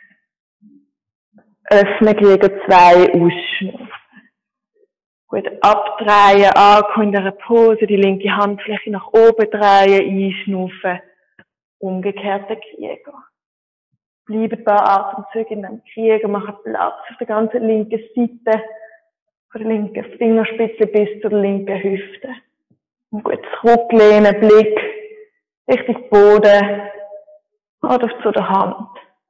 Öffnen, Krieger zwei, ausschnaufen. Gut, abdrehen, ankommen in dieser Pose, die linke Handfläche nach oben drehen, einschnaufen. Umgekehrter Krieger. Bleiben ein paar Atemzüge in dem Krieger, machen Platz auf der ganzen linken Seite, von der linken Fingerspitze bis zur linken Hüfte. Und gut zurücklehnen, Blick Richtung Boden oder zu der Hand.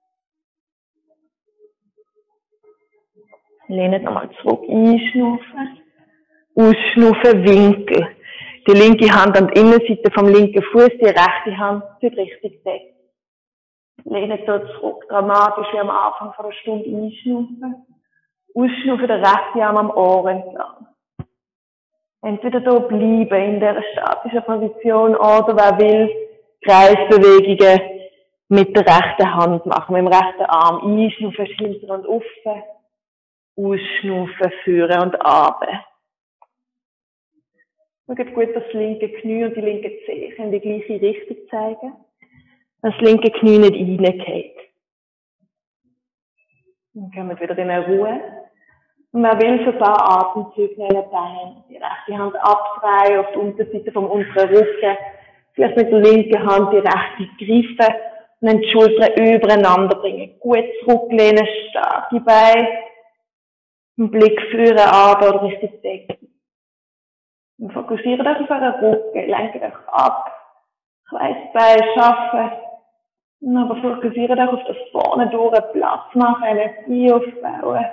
Lehnen nochmal zurück, einschnaufen. Ausschnaufen, Winkel. Die linke Hand an der Innenseite vom linken Fuß, die rechte Hand zieht Richtung Decke. Lehnen so zurück, dramatisch wie am Anfang von der Stunde einschnaufen. Ausschnaufen, der rechte Arm am Ohr entlang. Entweder hier bleiben in dieser statischen Position oder wer will, Kreisbewegungen mit der rechten Hand machen, mit dem rechten Arm. Einschnaufen, hinter und offen. Ausschnaufen, führen und runter. Schaut gut, dass das linke Knie und die linke Zehe in die gleiche Richtung zeigen. Dass das linke Knie nicht reingeht. Dann kommen wir wieder in eine Ruhe. Und wer will, für ein paar Atemzüge nehmen, Beine, die rechte Hand abdrehen auf die Unterseite vom unteren Rücken. Vielleicht mit der linken Hand die rechte greifen und dann die Schultern übereinander bringen. Gut zurücklehnen, starke Beine. Den Blick führen, aber oder Richtung Decke. Und fokussiert euch auf euren Rücken, lenkt euch ab. Kleines Bein schaffen. Aber fokussiert euch auf das vorne durch, Platz machen, Energie aufbauen.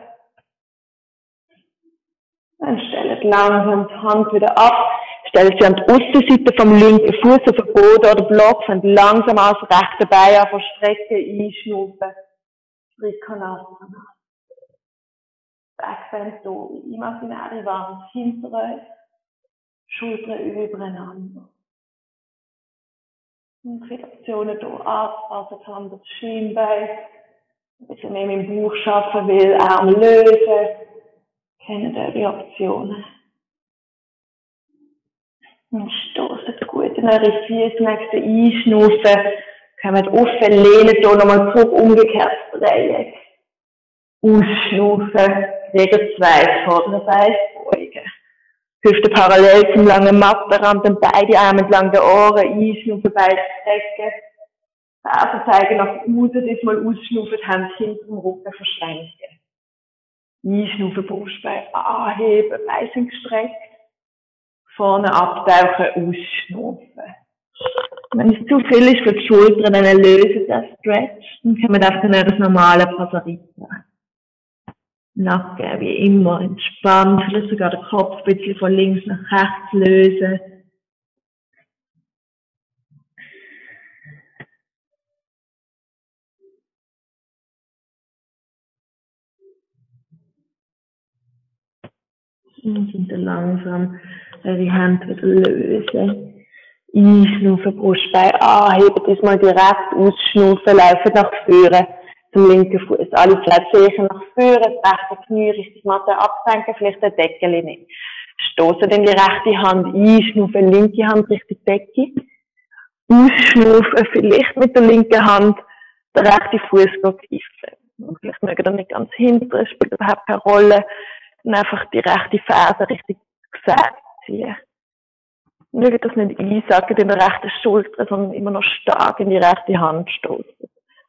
Dann stellt langsam die Hand wieder ab. Stellt sie an die Aussenseite vom linken Fuß auf den Boden oder Block. Fängt langsam aus rechten Bein an, verstrecken, einschnaufen. Trikonasana. Backbend hier, imaginäre Wand hinter euch, Schultern übereinander. Und viele Optionen hier ab, also die Hand das Schienbein, ein bisschen mehr mit dem Bauch arbeiten will, Arm lösen, kennen eure Optionen. Und stoßt gut in eure Füße, nächste einschnaufen, kommt offen, lehnen hier nochmal zurück, umgekehrt Dreieck. Ausschnaufen, Krieger zwei, vordere Bein beugen. Hüfte parallel zum langen Mattenrand, dann beide Arme entlang der Ohren, einschnaufen, beide strecken. Fersen zeigen nach außen, diesmal ausschnaufen, Hände hinter dem Rücken verschränken. Einschnaufen, Brustbein anheben, Beine sind gestreckt. Vorne abtauchen, ausschnaufen. Wenn es zu viel ist für die Schultern, dann lösen das Stretch. Dann können wir einfach in das normale Passerita. Nacken wie immer entspannt, vielleicht sogar den Kopf ein bisschen von links nach rechts lösen. Und dann langsam die Hände wieder lösen. Einschnaufen, Brustbein anheben, diesmal direkt ausschnaufen, laufen nach vorne zum linken Fuß. Alle Plätze nach vorne, das rechte Knie richtig Matte absenken, vielleicht den Deckel nicht. Stoßen dann die rechte Hand, einschnaufen, linke Hand Richtung Decke. Ausschnaufen, vielleicht mit der linken Hand den rechten Fuß greifen. Vielleicht mögen wir nicht ganz hinten, spielt überhaupt keine Rolle. Dann einfach die rechte Ferse Richtung Gesäß ziehen. Mögen das nicht einsacken in der rechten Schulter, sondern immer noch stark in die rechte Hand stoßen.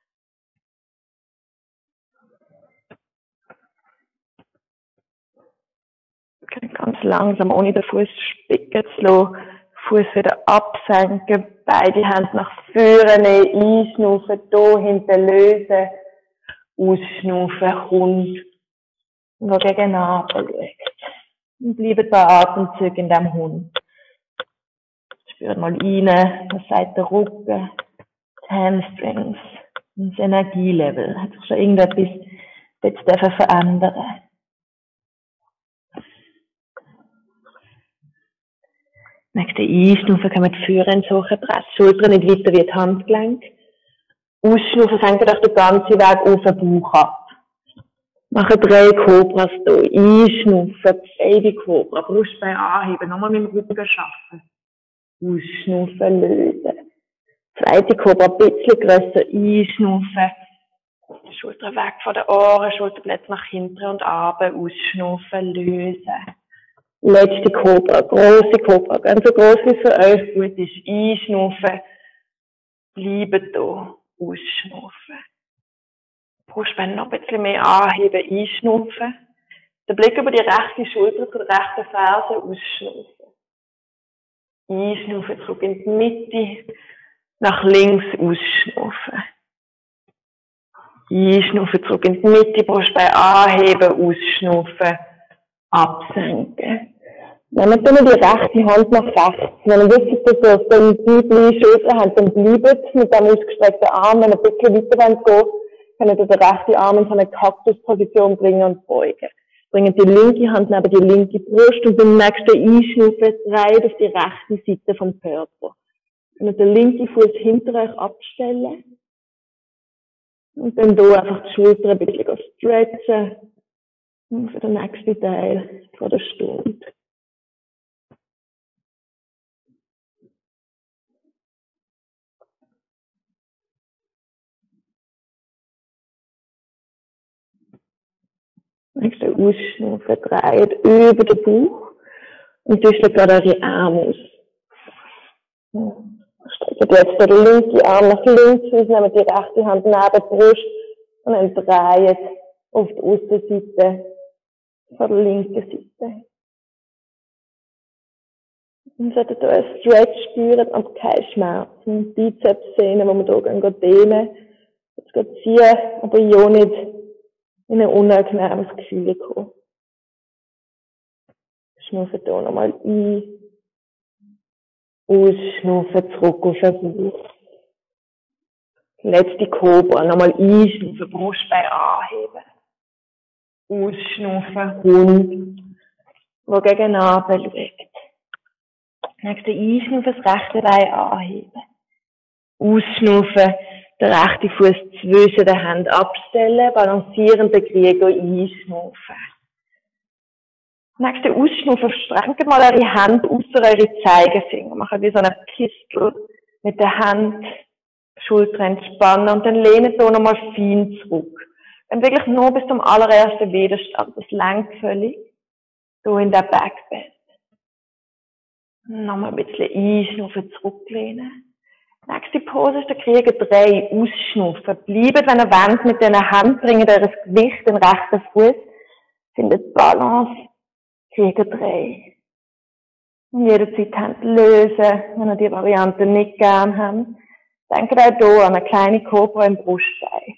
Ganz langsam, ohne den Fuß spicken zu lassen, Fuß wieder absenken, beide Hände nach vorne, einschnaufen, hier hinten lösen, ausschnaufen, Hund, und gegen den Nabel schaut. Und bleiben bei Atemzug in diesem Hund. Spürt mal rein, was sagt der Rücken, die Hamstrings, das Energielevel. Hat sich schon irgendetwas jetzt dürfen verändern. Nächste Einschnaufen können wir die Führer suchen, presst die Schultern nicht weiter wie die Handgelenk. Ausschnaufen, senkt euch den ganzen Weg auf den Bauch ab. Machen drei Cobras hier. Einschnaufen, Baby Cobra, Brustbein anheben, nochmal mit dem Rücken arbeiten. Ausschnaufen, lösen. Zweite Cobra, ein bisschen grösser, einschnaufen. Schultern weg von den Ohren, Schulterblätter nach hinten und runter, ausschnaufen, lösen. Letzte Cobra, grosse Cobra, ganz so gross wie es für euch gut ist. Einschnaufen, bleiben hier, ausschnaufen. Brustbein noch ein bisschen mehr anheben, einschnaufen. Den Blick über die rechte Schulter zur rechten Ferse, ausschnaufen. Einschnaufen, zurück in die Mitte, nach links ausschnaufen. Einschnaufen, zurück in die Mitte, Brustbein anheben, ausschnaufen, absenken. Wenn wir dann die rechte Hand nach rechts, wenn ihr wisst, dass ihr so eine kleine Schulter habt, dann bleibt mit dem ausgestreckten Arm, wenn ihr ein bisschen weiter geht, könnt ihr den rechten Arm in so eine Kaktusposition bringen und beugen. Bringen die linke Hand neben die linke Brust und beim nächsten Einschnaufen dreht auf die rechte Seite vom Körper. Und den linken Fuß hinter euch abstellen. Und dann hier einfach die Schulter ein bisschen stretchen. Und für den nächsten Teil von der Stunde. Nächste Ausschnaufen, dreht über den Bauch und düsselt gerade eure Arme aus. Streckt jetzt den linken Arm nach links aus, nehmt die rechte Hand neben die Brust und dann dreht auf die Außenseite von der linken Seite. Und solltet ihr einen Stretch spüren, aber keinen Schmerzen. Bizepssehnen, wo wir hier gehen, dehnen. Jetzt geht ziehen, aber ja nicht in ein unangenehmes Gefühl kommen. Schnaufen hier nochmal ein. Ausschnaufen, zurück auf den Bauch. Letzte Cobra, nochmal einschnaufen, Brustbein anheben. Ausschnaufen, Hund, der gegen den Nabel schaut. Nächste Einschnaufen, das rechte Bein anheben. Ausschnaufen, den rechten Fuß zwischen den Händen abstellen, balancierenden Krieger einschnaufen. Nächste Ausschnaufen, streckt mal eure Hände außer eure Zeigefinger. Macht wie so eine Pistel mit der Hand, Schulter entspannen und dann lehnt hier nochmal fein zurück. Dann wirklich nur bis zum allerersten Widerstand. Das lenkt völlig. Hier in der Backbend. Nochmal ein bisschen einschnaufen, zurücklehnen. Nächste Pose ist der Krieger drei. Ausschnaufen. Bleibt, wenn ihr wollt, mit diesen Händen, bringt ihr das Gewicht in den rechten Fuß. Findet Balance. Krieger drei. Und jederzeit Hände lösen, wenn ihr die Variante nicht gern habt. Denkt auch hier an eine kleine Kobra im Brustbein.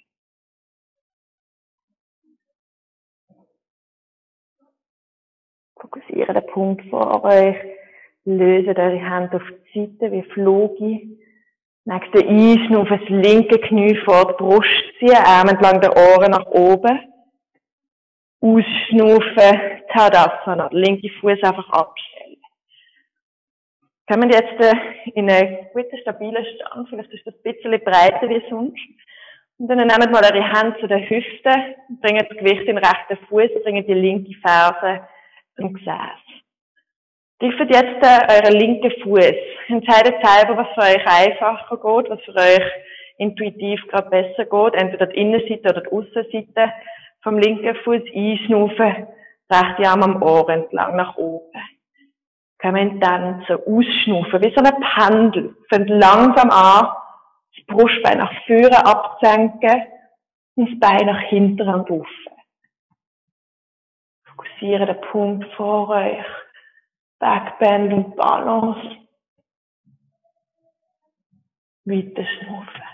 Fokussiert den Punkt vor euch. Löset eure Hände auf die Seite wie Flogi. Nächste Einschnaufen, das linke Knie vor die Brust ziehen, Arme entlang der Ohren nach oben. Ausschnaufen, Tadasana, linke Fuß einfach abstellen. Kommen wir jetzt in einen guten, stabilen Stand, vielleicht ist das ein bisschen breiter wie sonst. Und dann nehmt mal eure Hände zu den Hüften, bringt das Gewicht in den rechten Fuß, bringt die linke Ferse zum Gesäß. Trifft jetzt äh, euren linken Fuß. Entscheidet selber, was für euch einfacher geht, was für euch intuitiv gerade besser geht. Entweder die Innenseite oder die Aussenseite vom linken Fuß. Einschnaufen, rechte Arm am Ohr entlang nach oben. Können wir dann so ausschnaufen, wie so ein Pendel. Fängt langsam an, das Brustbein nach vorne abzusenken und das Bein nach hinten und rauf. Fokussiere den Punkt vor euch. Backbend und Balance. Weiter schnaufen.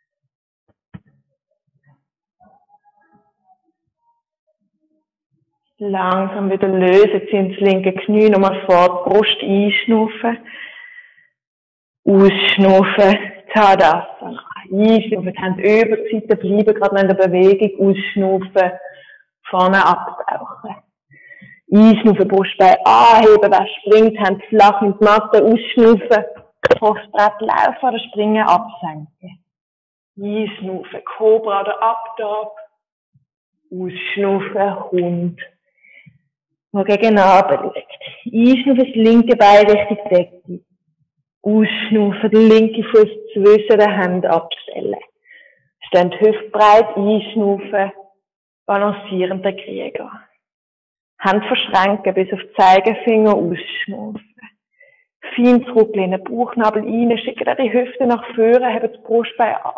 Langsam wieder lösen, ziehen das linke Knie nochmal vor die Brust einschnaufen. Ausschnaufen, Tadasana. Einschnaufen, die Hände über die Seite, bleiben gerade in der Bewegung. Ausschnaufen, vorne abtauchen. Einschnaufen, Brustbein anheben, wer springt, Hände flach in die Matte, ausschnaufen, aufs Brett laufen oder springen, absenken. Einschnaufen, Cobra oder Abtag. Ausschnaufen, Hund. Mal gegen Nabel legt. Einschnaufen, das linke Bein Richtung Decke. Ausschnaufen, den linken Fuß zwischen den Händen abstellen. Stehen hüftbreit, einschnaufen, balancieren den Krieger. Hand verschränken bis auf die Zeigefinger, ausschnaufen. Fein zurücklehnen, Bauchnabel rein, schicken die Hüfte nach vorne, haben das Brustbein an.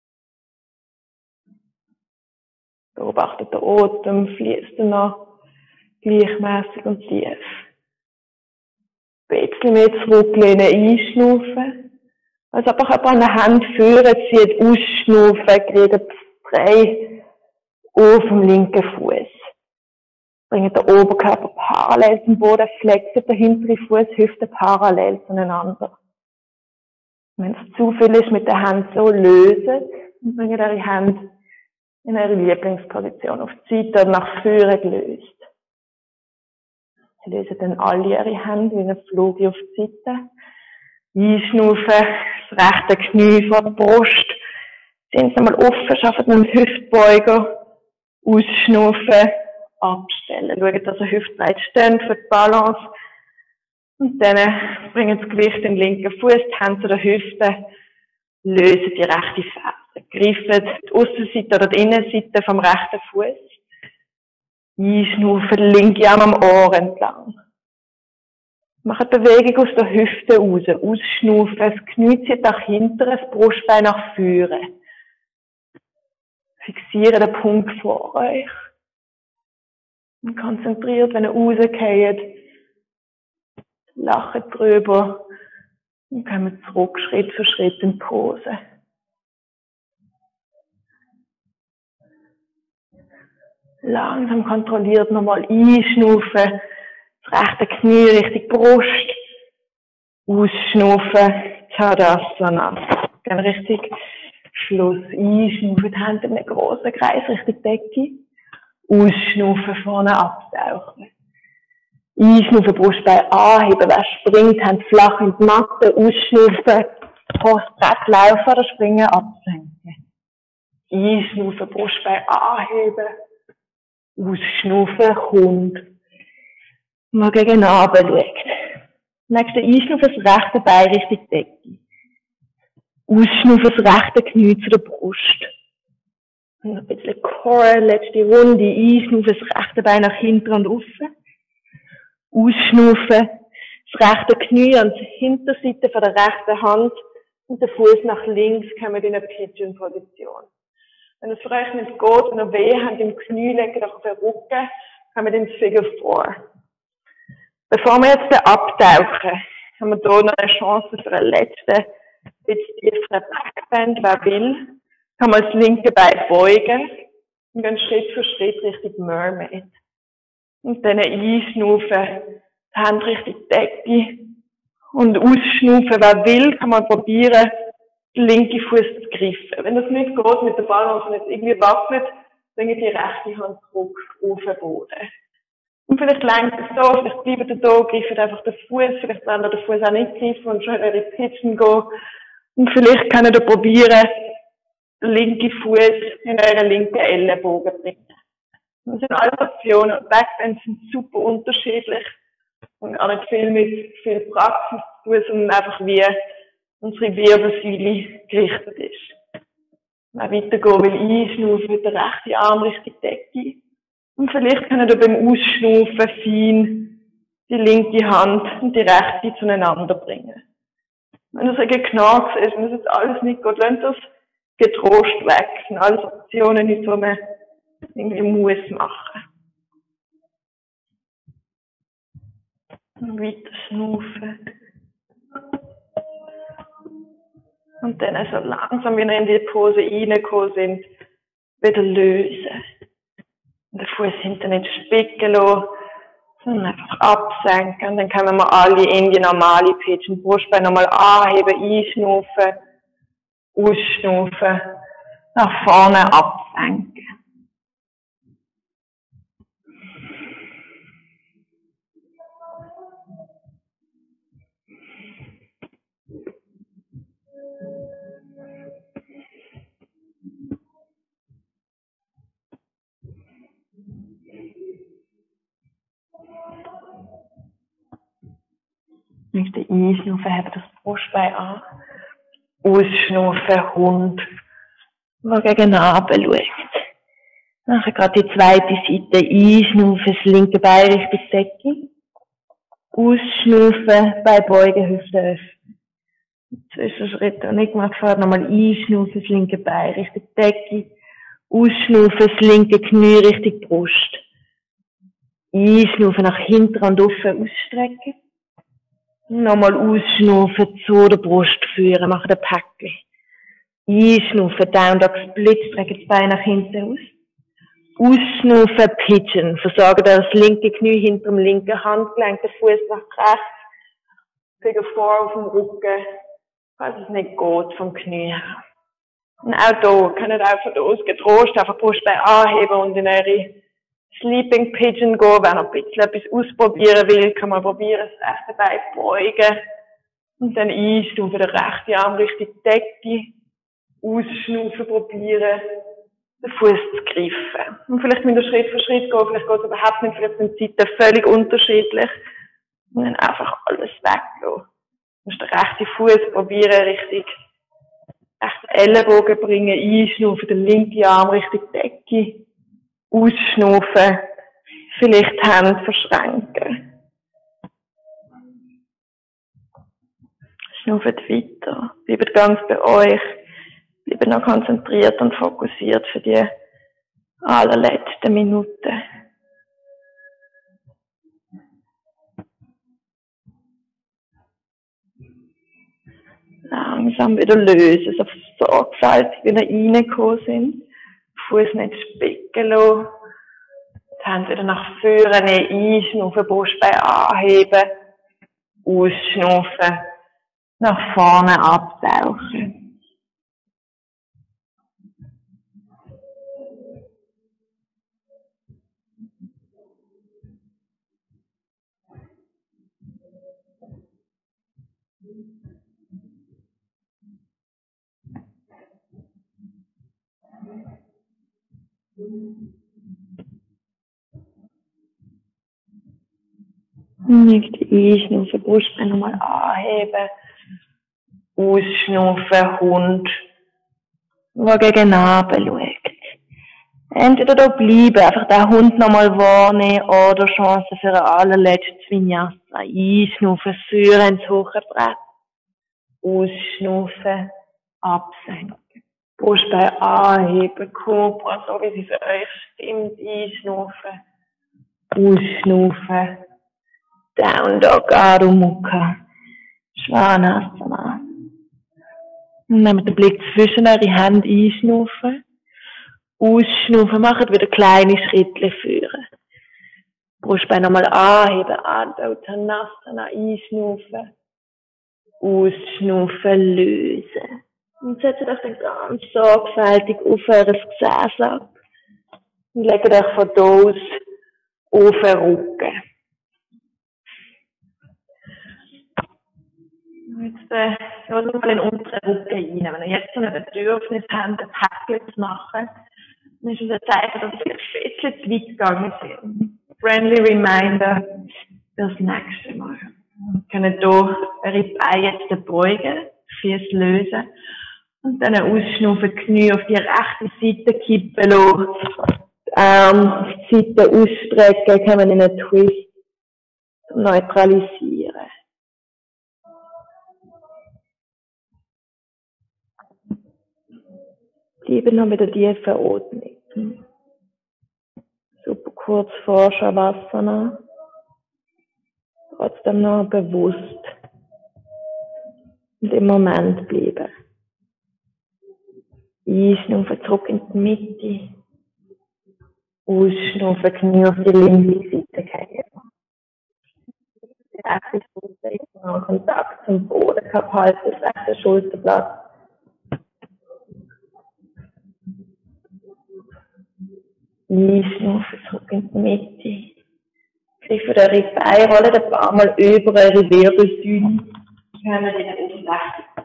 Beobachtet den Atem, fließt er noch gleichmäßig und tief. Ein bisschen mehr zurücklehnen, einschnaufen. Als ob ich an der Hand führen, zieht, ausschnaufen, kriegt frei auf dem linken Fuß. Bringen den Oberkörper parallel zum Boden, flexen den hinteren Fuß, Hüften parallel zueinander. Wenn es zu viel ist, mit der Hand so lösen und bringen eure Hand in eure Lieblingsposition auf die Seite oder nach vorne gelöst. Sie lösen dann alle ihre Hände wie eine Fluge auf die Seite. Einschnaufen, das rechte Knie vor der Brust. Ziehen Sie mal offen, schaffen einen Hüftbeuger. Ausschnaufen, abstellen. Schauen, dass ihr hüftbreit steht für die Balance. Und dann bringen das Gewicht in den linken Fuß, die Hände zu den Hüften, lösen die rechte Ferse. Greifen die Aussenseite oder die Innenseite vom rechten Fuß. Einschnaufen, den linken Arm am Ohr entlang. Macht Bewegung aus der Hüfte raus. Ausschnaufen, das Knie zieht nach hinten, das Brustbein nach vorne. Fixiere den Punkt vor euch. Und konzentriert, wenn ihr rausgeht. Lacht drüber. Und kommen zurück, Schritt für Schritt in die Pose. Langsam kontrolliert nochmal einschnaufen. Das rechte Knie Richtung Brust. Ausschnaufen. Tadasana. Dann richtig Schluss. Einschnaufen. Die Hände in einen grossen Kreis Richtung Decke. Ausschnaufen, vorne abtauchen. Einschnaufen, Brustbein anheben. Wer springt, Hände flach in die Matte. Ausschnaufen. Aufs Brett laufen oder springen, absenken. Einschnaufen, Brustbein anheben. Ausschnaufen, Hund. Mal gegen den Nabel schauen. Nächste Einschnaufen, das rechte Bein Richtung Decke. Ausschnaufen, das rechte Knie zu der Brust. Und ein bisschen Core, letzte Runde. Einschnaufen, das rechte Bein nach hinten und offen. Ausschnaufen, Das rechte Knie an der Hinterseite von der rechten Hand und der Fuß nach links kommen in eine Pigeon-Position. Wenn es für euch nicht geht und noch weh habt im Knie, legt euch auf den Rücken, kommen ins Figure Four. Bevor wir jetzt abtauchen, haben wir hier noch eine Chance für einen letzten, bisschen tieferen Backbend. Wer will, kann man das linke Bein beugen und gehen Schritt für Schritt Richtung Mermaid. Und dann einschnaufen, die Hand Richtung Decke und ausschnaufen. Wer will, kann man probieren, den linken Fuß zu greifen. Wenn das nicht geht mit der Balance und jetzt irgendwie wackelt, bringe die rechte Hand zurück auf den Boden. Und vielleicht lenkt es so, vielleicht bleibt ihr da, greift einfach den Fuß, vielleicht wollt ihr den Fuß auch nicht greifen und schon in eure Pigeon gehen. Und vielleicht könnt ihr probieren, den linken Fuß in euren linken Ellenbogen zu bringen. Das sind alle Optionen. Backbends sind super unterschiedlich und auch nicht viel mit viel Praxis zu tun, sondern einfach wie unsere Wirbelsäule gerichtet ist. Wenn weitergehen will, einschnaufen mit der rechten Arm Richtung Decke. Und vielleicht könnt ihr beim Ausschnaufen fein die linke Hand und die rechte zueinander bringen. Wenn ihr sagen, genau ist, wenn das jetzt alles nicht geht, lasst das getrost weg. Das sind alles Optionen, nicht, die man irgendwie muss machen. Und weiter schnaufen. Und dann so langsam, wie wir in die Pose reingekommen sind, wieder lösen. Und den Fuß hinten nicht spicken lassen, sondern einfach absenken. Und dann können wir alle in die normale Pigeon Brustbein nochmal anheben, einschnaufen, ausschnaufen, nach vorne absenken. Nicht einschnaufen, heben das Brustbein an. Ausschnaufen, Hund, der gegen Nabel schaut. Nachher gerade die zweite Seite. Einschnaufen, das linke Bein Richtung Decke. Ausschnaufen, Bein beugen, Hüfte öffnen. Zwischenschritt auch nicht gemacht. Vorher nochmal einschnaufen, das linke Bein Richtung Decke. Ausschnaufen, das linke Knie Richtung Brust. Einschnaufen, nach hinten und offen ausstrecken. Nochmal ausschnaufen, zu der Brust führen, machen den Päckchen. Einschnaufen, Down Dog Split, strecken das Bein nach hinten aus. Ausschnaufen, Pigeon. Versorgen das linke Knie hinter dem linken Handgelenk, der Fuß nach rechts. Figure Four auf dem Rücken, falls es nicht geht vom Knie her. Und auch hier, könnt ihr einfach aus getrost einfach die Brustbein anheben und in eure Sleeping Pigeon gehen. Wer noch ein bisschen etwas ausprobieren will, kann man probieren, das rechte Bein beugen. Und dann einschnaufen, den rechten Arm Richtung Decke. Ausschnaufen, probieren, den Fuß zu greifen. Und vielleicht müsst ihr Schritt für Schritt gehen, vielleicht geht es überhaupt nicht, vielleicht sind die Zeiten völlig unterschiedlich. Und dann einfach alles weglassen. Du musst den rechten Fuß probieren, Richtung rechten Ellenbogen bringen, einschnaufen, den linken Arm Richtung Decke. Ausschnaufen, vielleicht die Hände verschränken. Schnauft weiter, bleibt ganz bei euch, bleibt noch konzentriert und fokussiert für die allerletzten Minuten. Langsam wieder lösen, so sorgfältig wieder reingekommen sind. Fuß nicht spicken lassen. Die Hände wieder nach vorne einschnaufen, Brustbein anheben, ausschnaufen, nach vorne abtauchen. Nicht einschnaufen, Brustbein nochmal anheben, ausschnaufen, Hund, der gegen Nabel schaut. Entweder da bleiben, einfach den Hund nochmal wahrnehmen oder Chance für ein allerletztes Vinyasa. Einschnaufen, führen ins hohe Brett. Ausschnaufen, absenken. Brustbein anheben, Cobra, so wie sie für euch stimmt. Einschnaufen, ausschnaufen. Down Dog, Adho Mukha. Svanasana. Und nehmt den Blick zwischen eure Hände einschnaufen. Ausschnaufen, macht wieder kleine Schritte führen. Brustbein nochmal anheben, Adho Uttanasana, einschnaufen. Ausschnaufen, lösen. Und setzt euch dann ganz sorgfältig auf euer Gesäß ab. Und legt euch von da aus auf den Rücken. Jetzt äh, schaut mal in unseren Rücken rein. Wenn ihr jetzt so ein Bedürfnis habt, ein Häkchen zu machen, dann ist es ein Zeichen, dass wir ein bisschen zu weit gegangen sind. Friendly Reminder für das nächste Mal. Wir können hier eure Beine jetzt beugen, Füße lösen und dann ausschnaufen, Knie auf die rechte Seite kippen lassen. Die Arme auf die Seite ausstrecken, können wir in einen Twist neutralisieren. Bleiben noch mit der tiefen Atmung. Super kurz vor Shavasana. Trotzdem noch bewusst und im Moment bleiben. Einschnaufen, zurück in die Mitte. Ausschnaufen, Knie auf die linke Seite gehen. Die rechte Seite ist noch Kontakt zum Boden, Kopf halten, das rechte Schulterblatt. Einschnaufen, zurück in die Mitte. Griffe eure Beine, rollen ein paar Mal über eure Wirbelsäule. Können in den Aufwärts.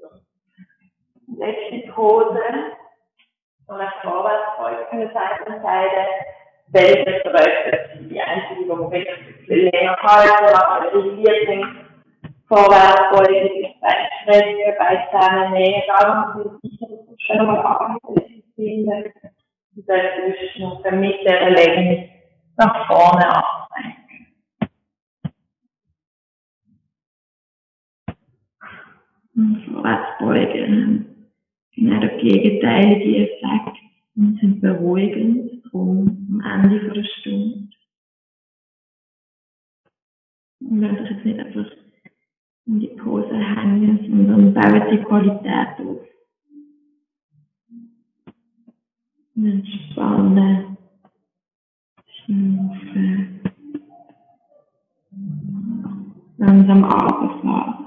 Letzte Pose. Und nach Vorwärtsbeugen können Seite an Seite. Welche Größe sind die einzige, wo wir wirklich ein bisschen länger halten, aber die Lieblings Vorwärtsbeugen, Beine strecken, Beine zusammennehmen, egal ob Sie sicher das schon mal arbeiten, finden. Und dann zwischen mit der Länge nach vorne absenken. Und Vorwärtsbeugen genau der gegenteilige Effekt und sind beruhigend drum am Ende der Stunde. Und wenn sich jetzt nicht einfach in die Pose hängen, sondern bauen die Qualität auf. Und entspannen, schnaufen, langsam runterfahren.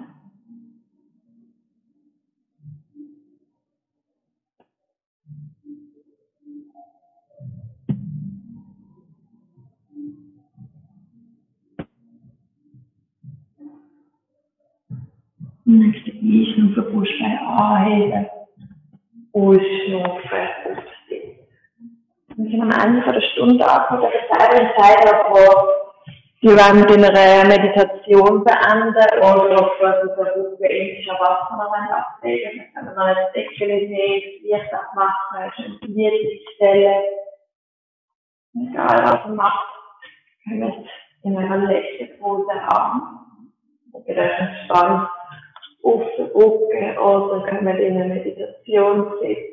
Nächste Einschnaufen, Brustbein anheben, ausschnaufen, aufstehen. Wir sind am Ende von der Stunde angekommen, der Zeit entscheiden, ob wir in einer Meditation beenden oder ob wir das Rücken in Shavasana ablegen. Wir können noch ein Deckchen nehmen, Licht abmachen, schön die Stelle. Egal was ihr macht, können wir in einer letzten Pose haben. Ihr euch entspannt auf den Rücken oder können wir in einer Meditation sitzen.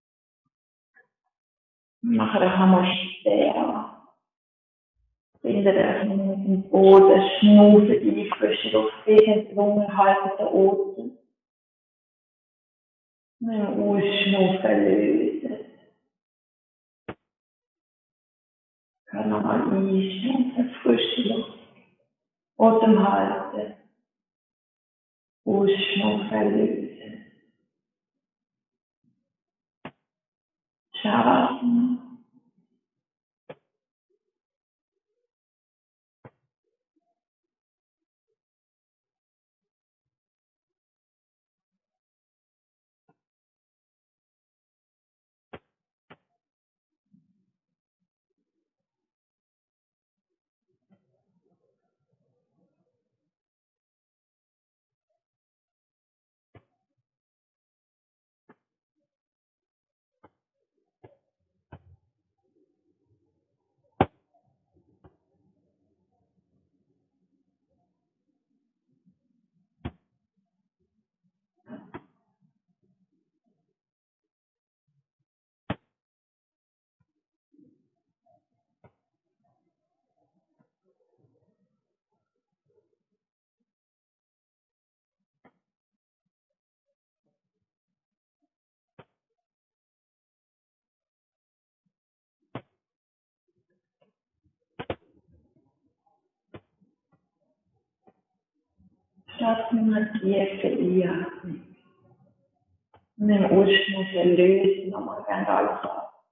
Machen wir einmal schwer. Findet euch mit dem Boden, schnaufen ein, frische Luft in die Lunge, halten den Atem. Ausschnaufen, lösen. Können nochmal einschnaufen, frische Luft. Atem halten. Ausschnaufen, lösen. Shavasana. Start mit einer tiefen Einatmung. Und im Ausschnaufen lösen nochmal ganz alles ab.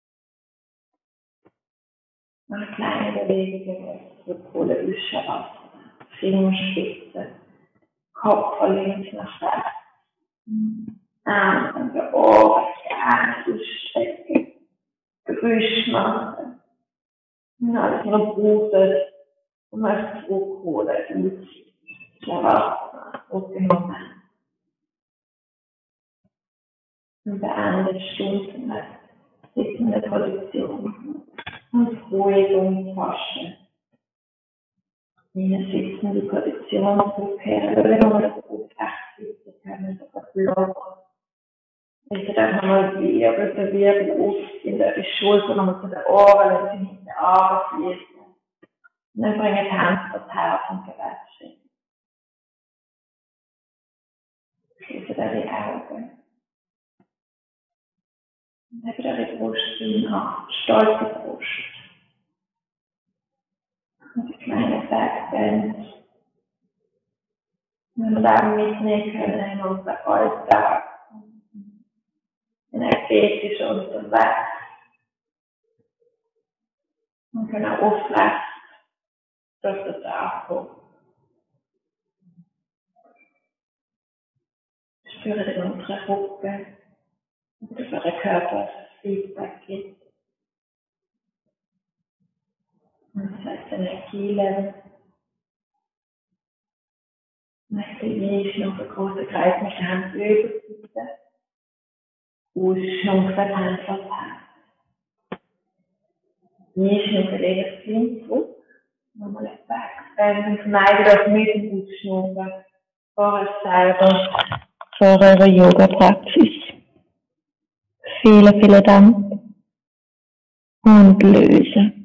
Eine kleine Bewegung, zurückholen, Wischewasser, Fingerspitze, Kopf von links nach rechts. Arme von der Ohren, gerne ausstrecken, Geräusch machen. Und alles noch brauchen, um es zurückholen, gut Wasser aufgenommen. Und beende die Stunde mit sitzender Position und ruhig umfassen. In eine sitzende Position zurückkehren, wenn wir das aufrecht sitzen können, so etwas locker. Richten dann nochmal die Wirbel, der Wirbel auf in der Schulter, nochmal zu den Ohren, lassen Sie mit den Armen fließen. Und dann bringen die Hände vor das Herz und Gebetsschritt. Schließen dann die Augen. Und hebt eure Brust nach, stolze Brust. Und die kleine Bergband. Und wir da mitnehmen können in unseren Alltag. Energetisch unterwegs. Und können aufrecht durch das Atmen. Spüren in unseren Rücken und auf euren Körper Feedback gibt. Und das heißt Energielevel. Möchte ich noch einen großen Kreis mit den Händen überziehen. Ausschnaufen, Hand aufs Herz. Einschnaufen, legen das Kinn zurück. Nochmal ein Backbend und vermeiden das mit dem Ausschnaufen vor euch selber, vor eurer Yoga-Praxis. Vielen, vielen Dank. Und lösen.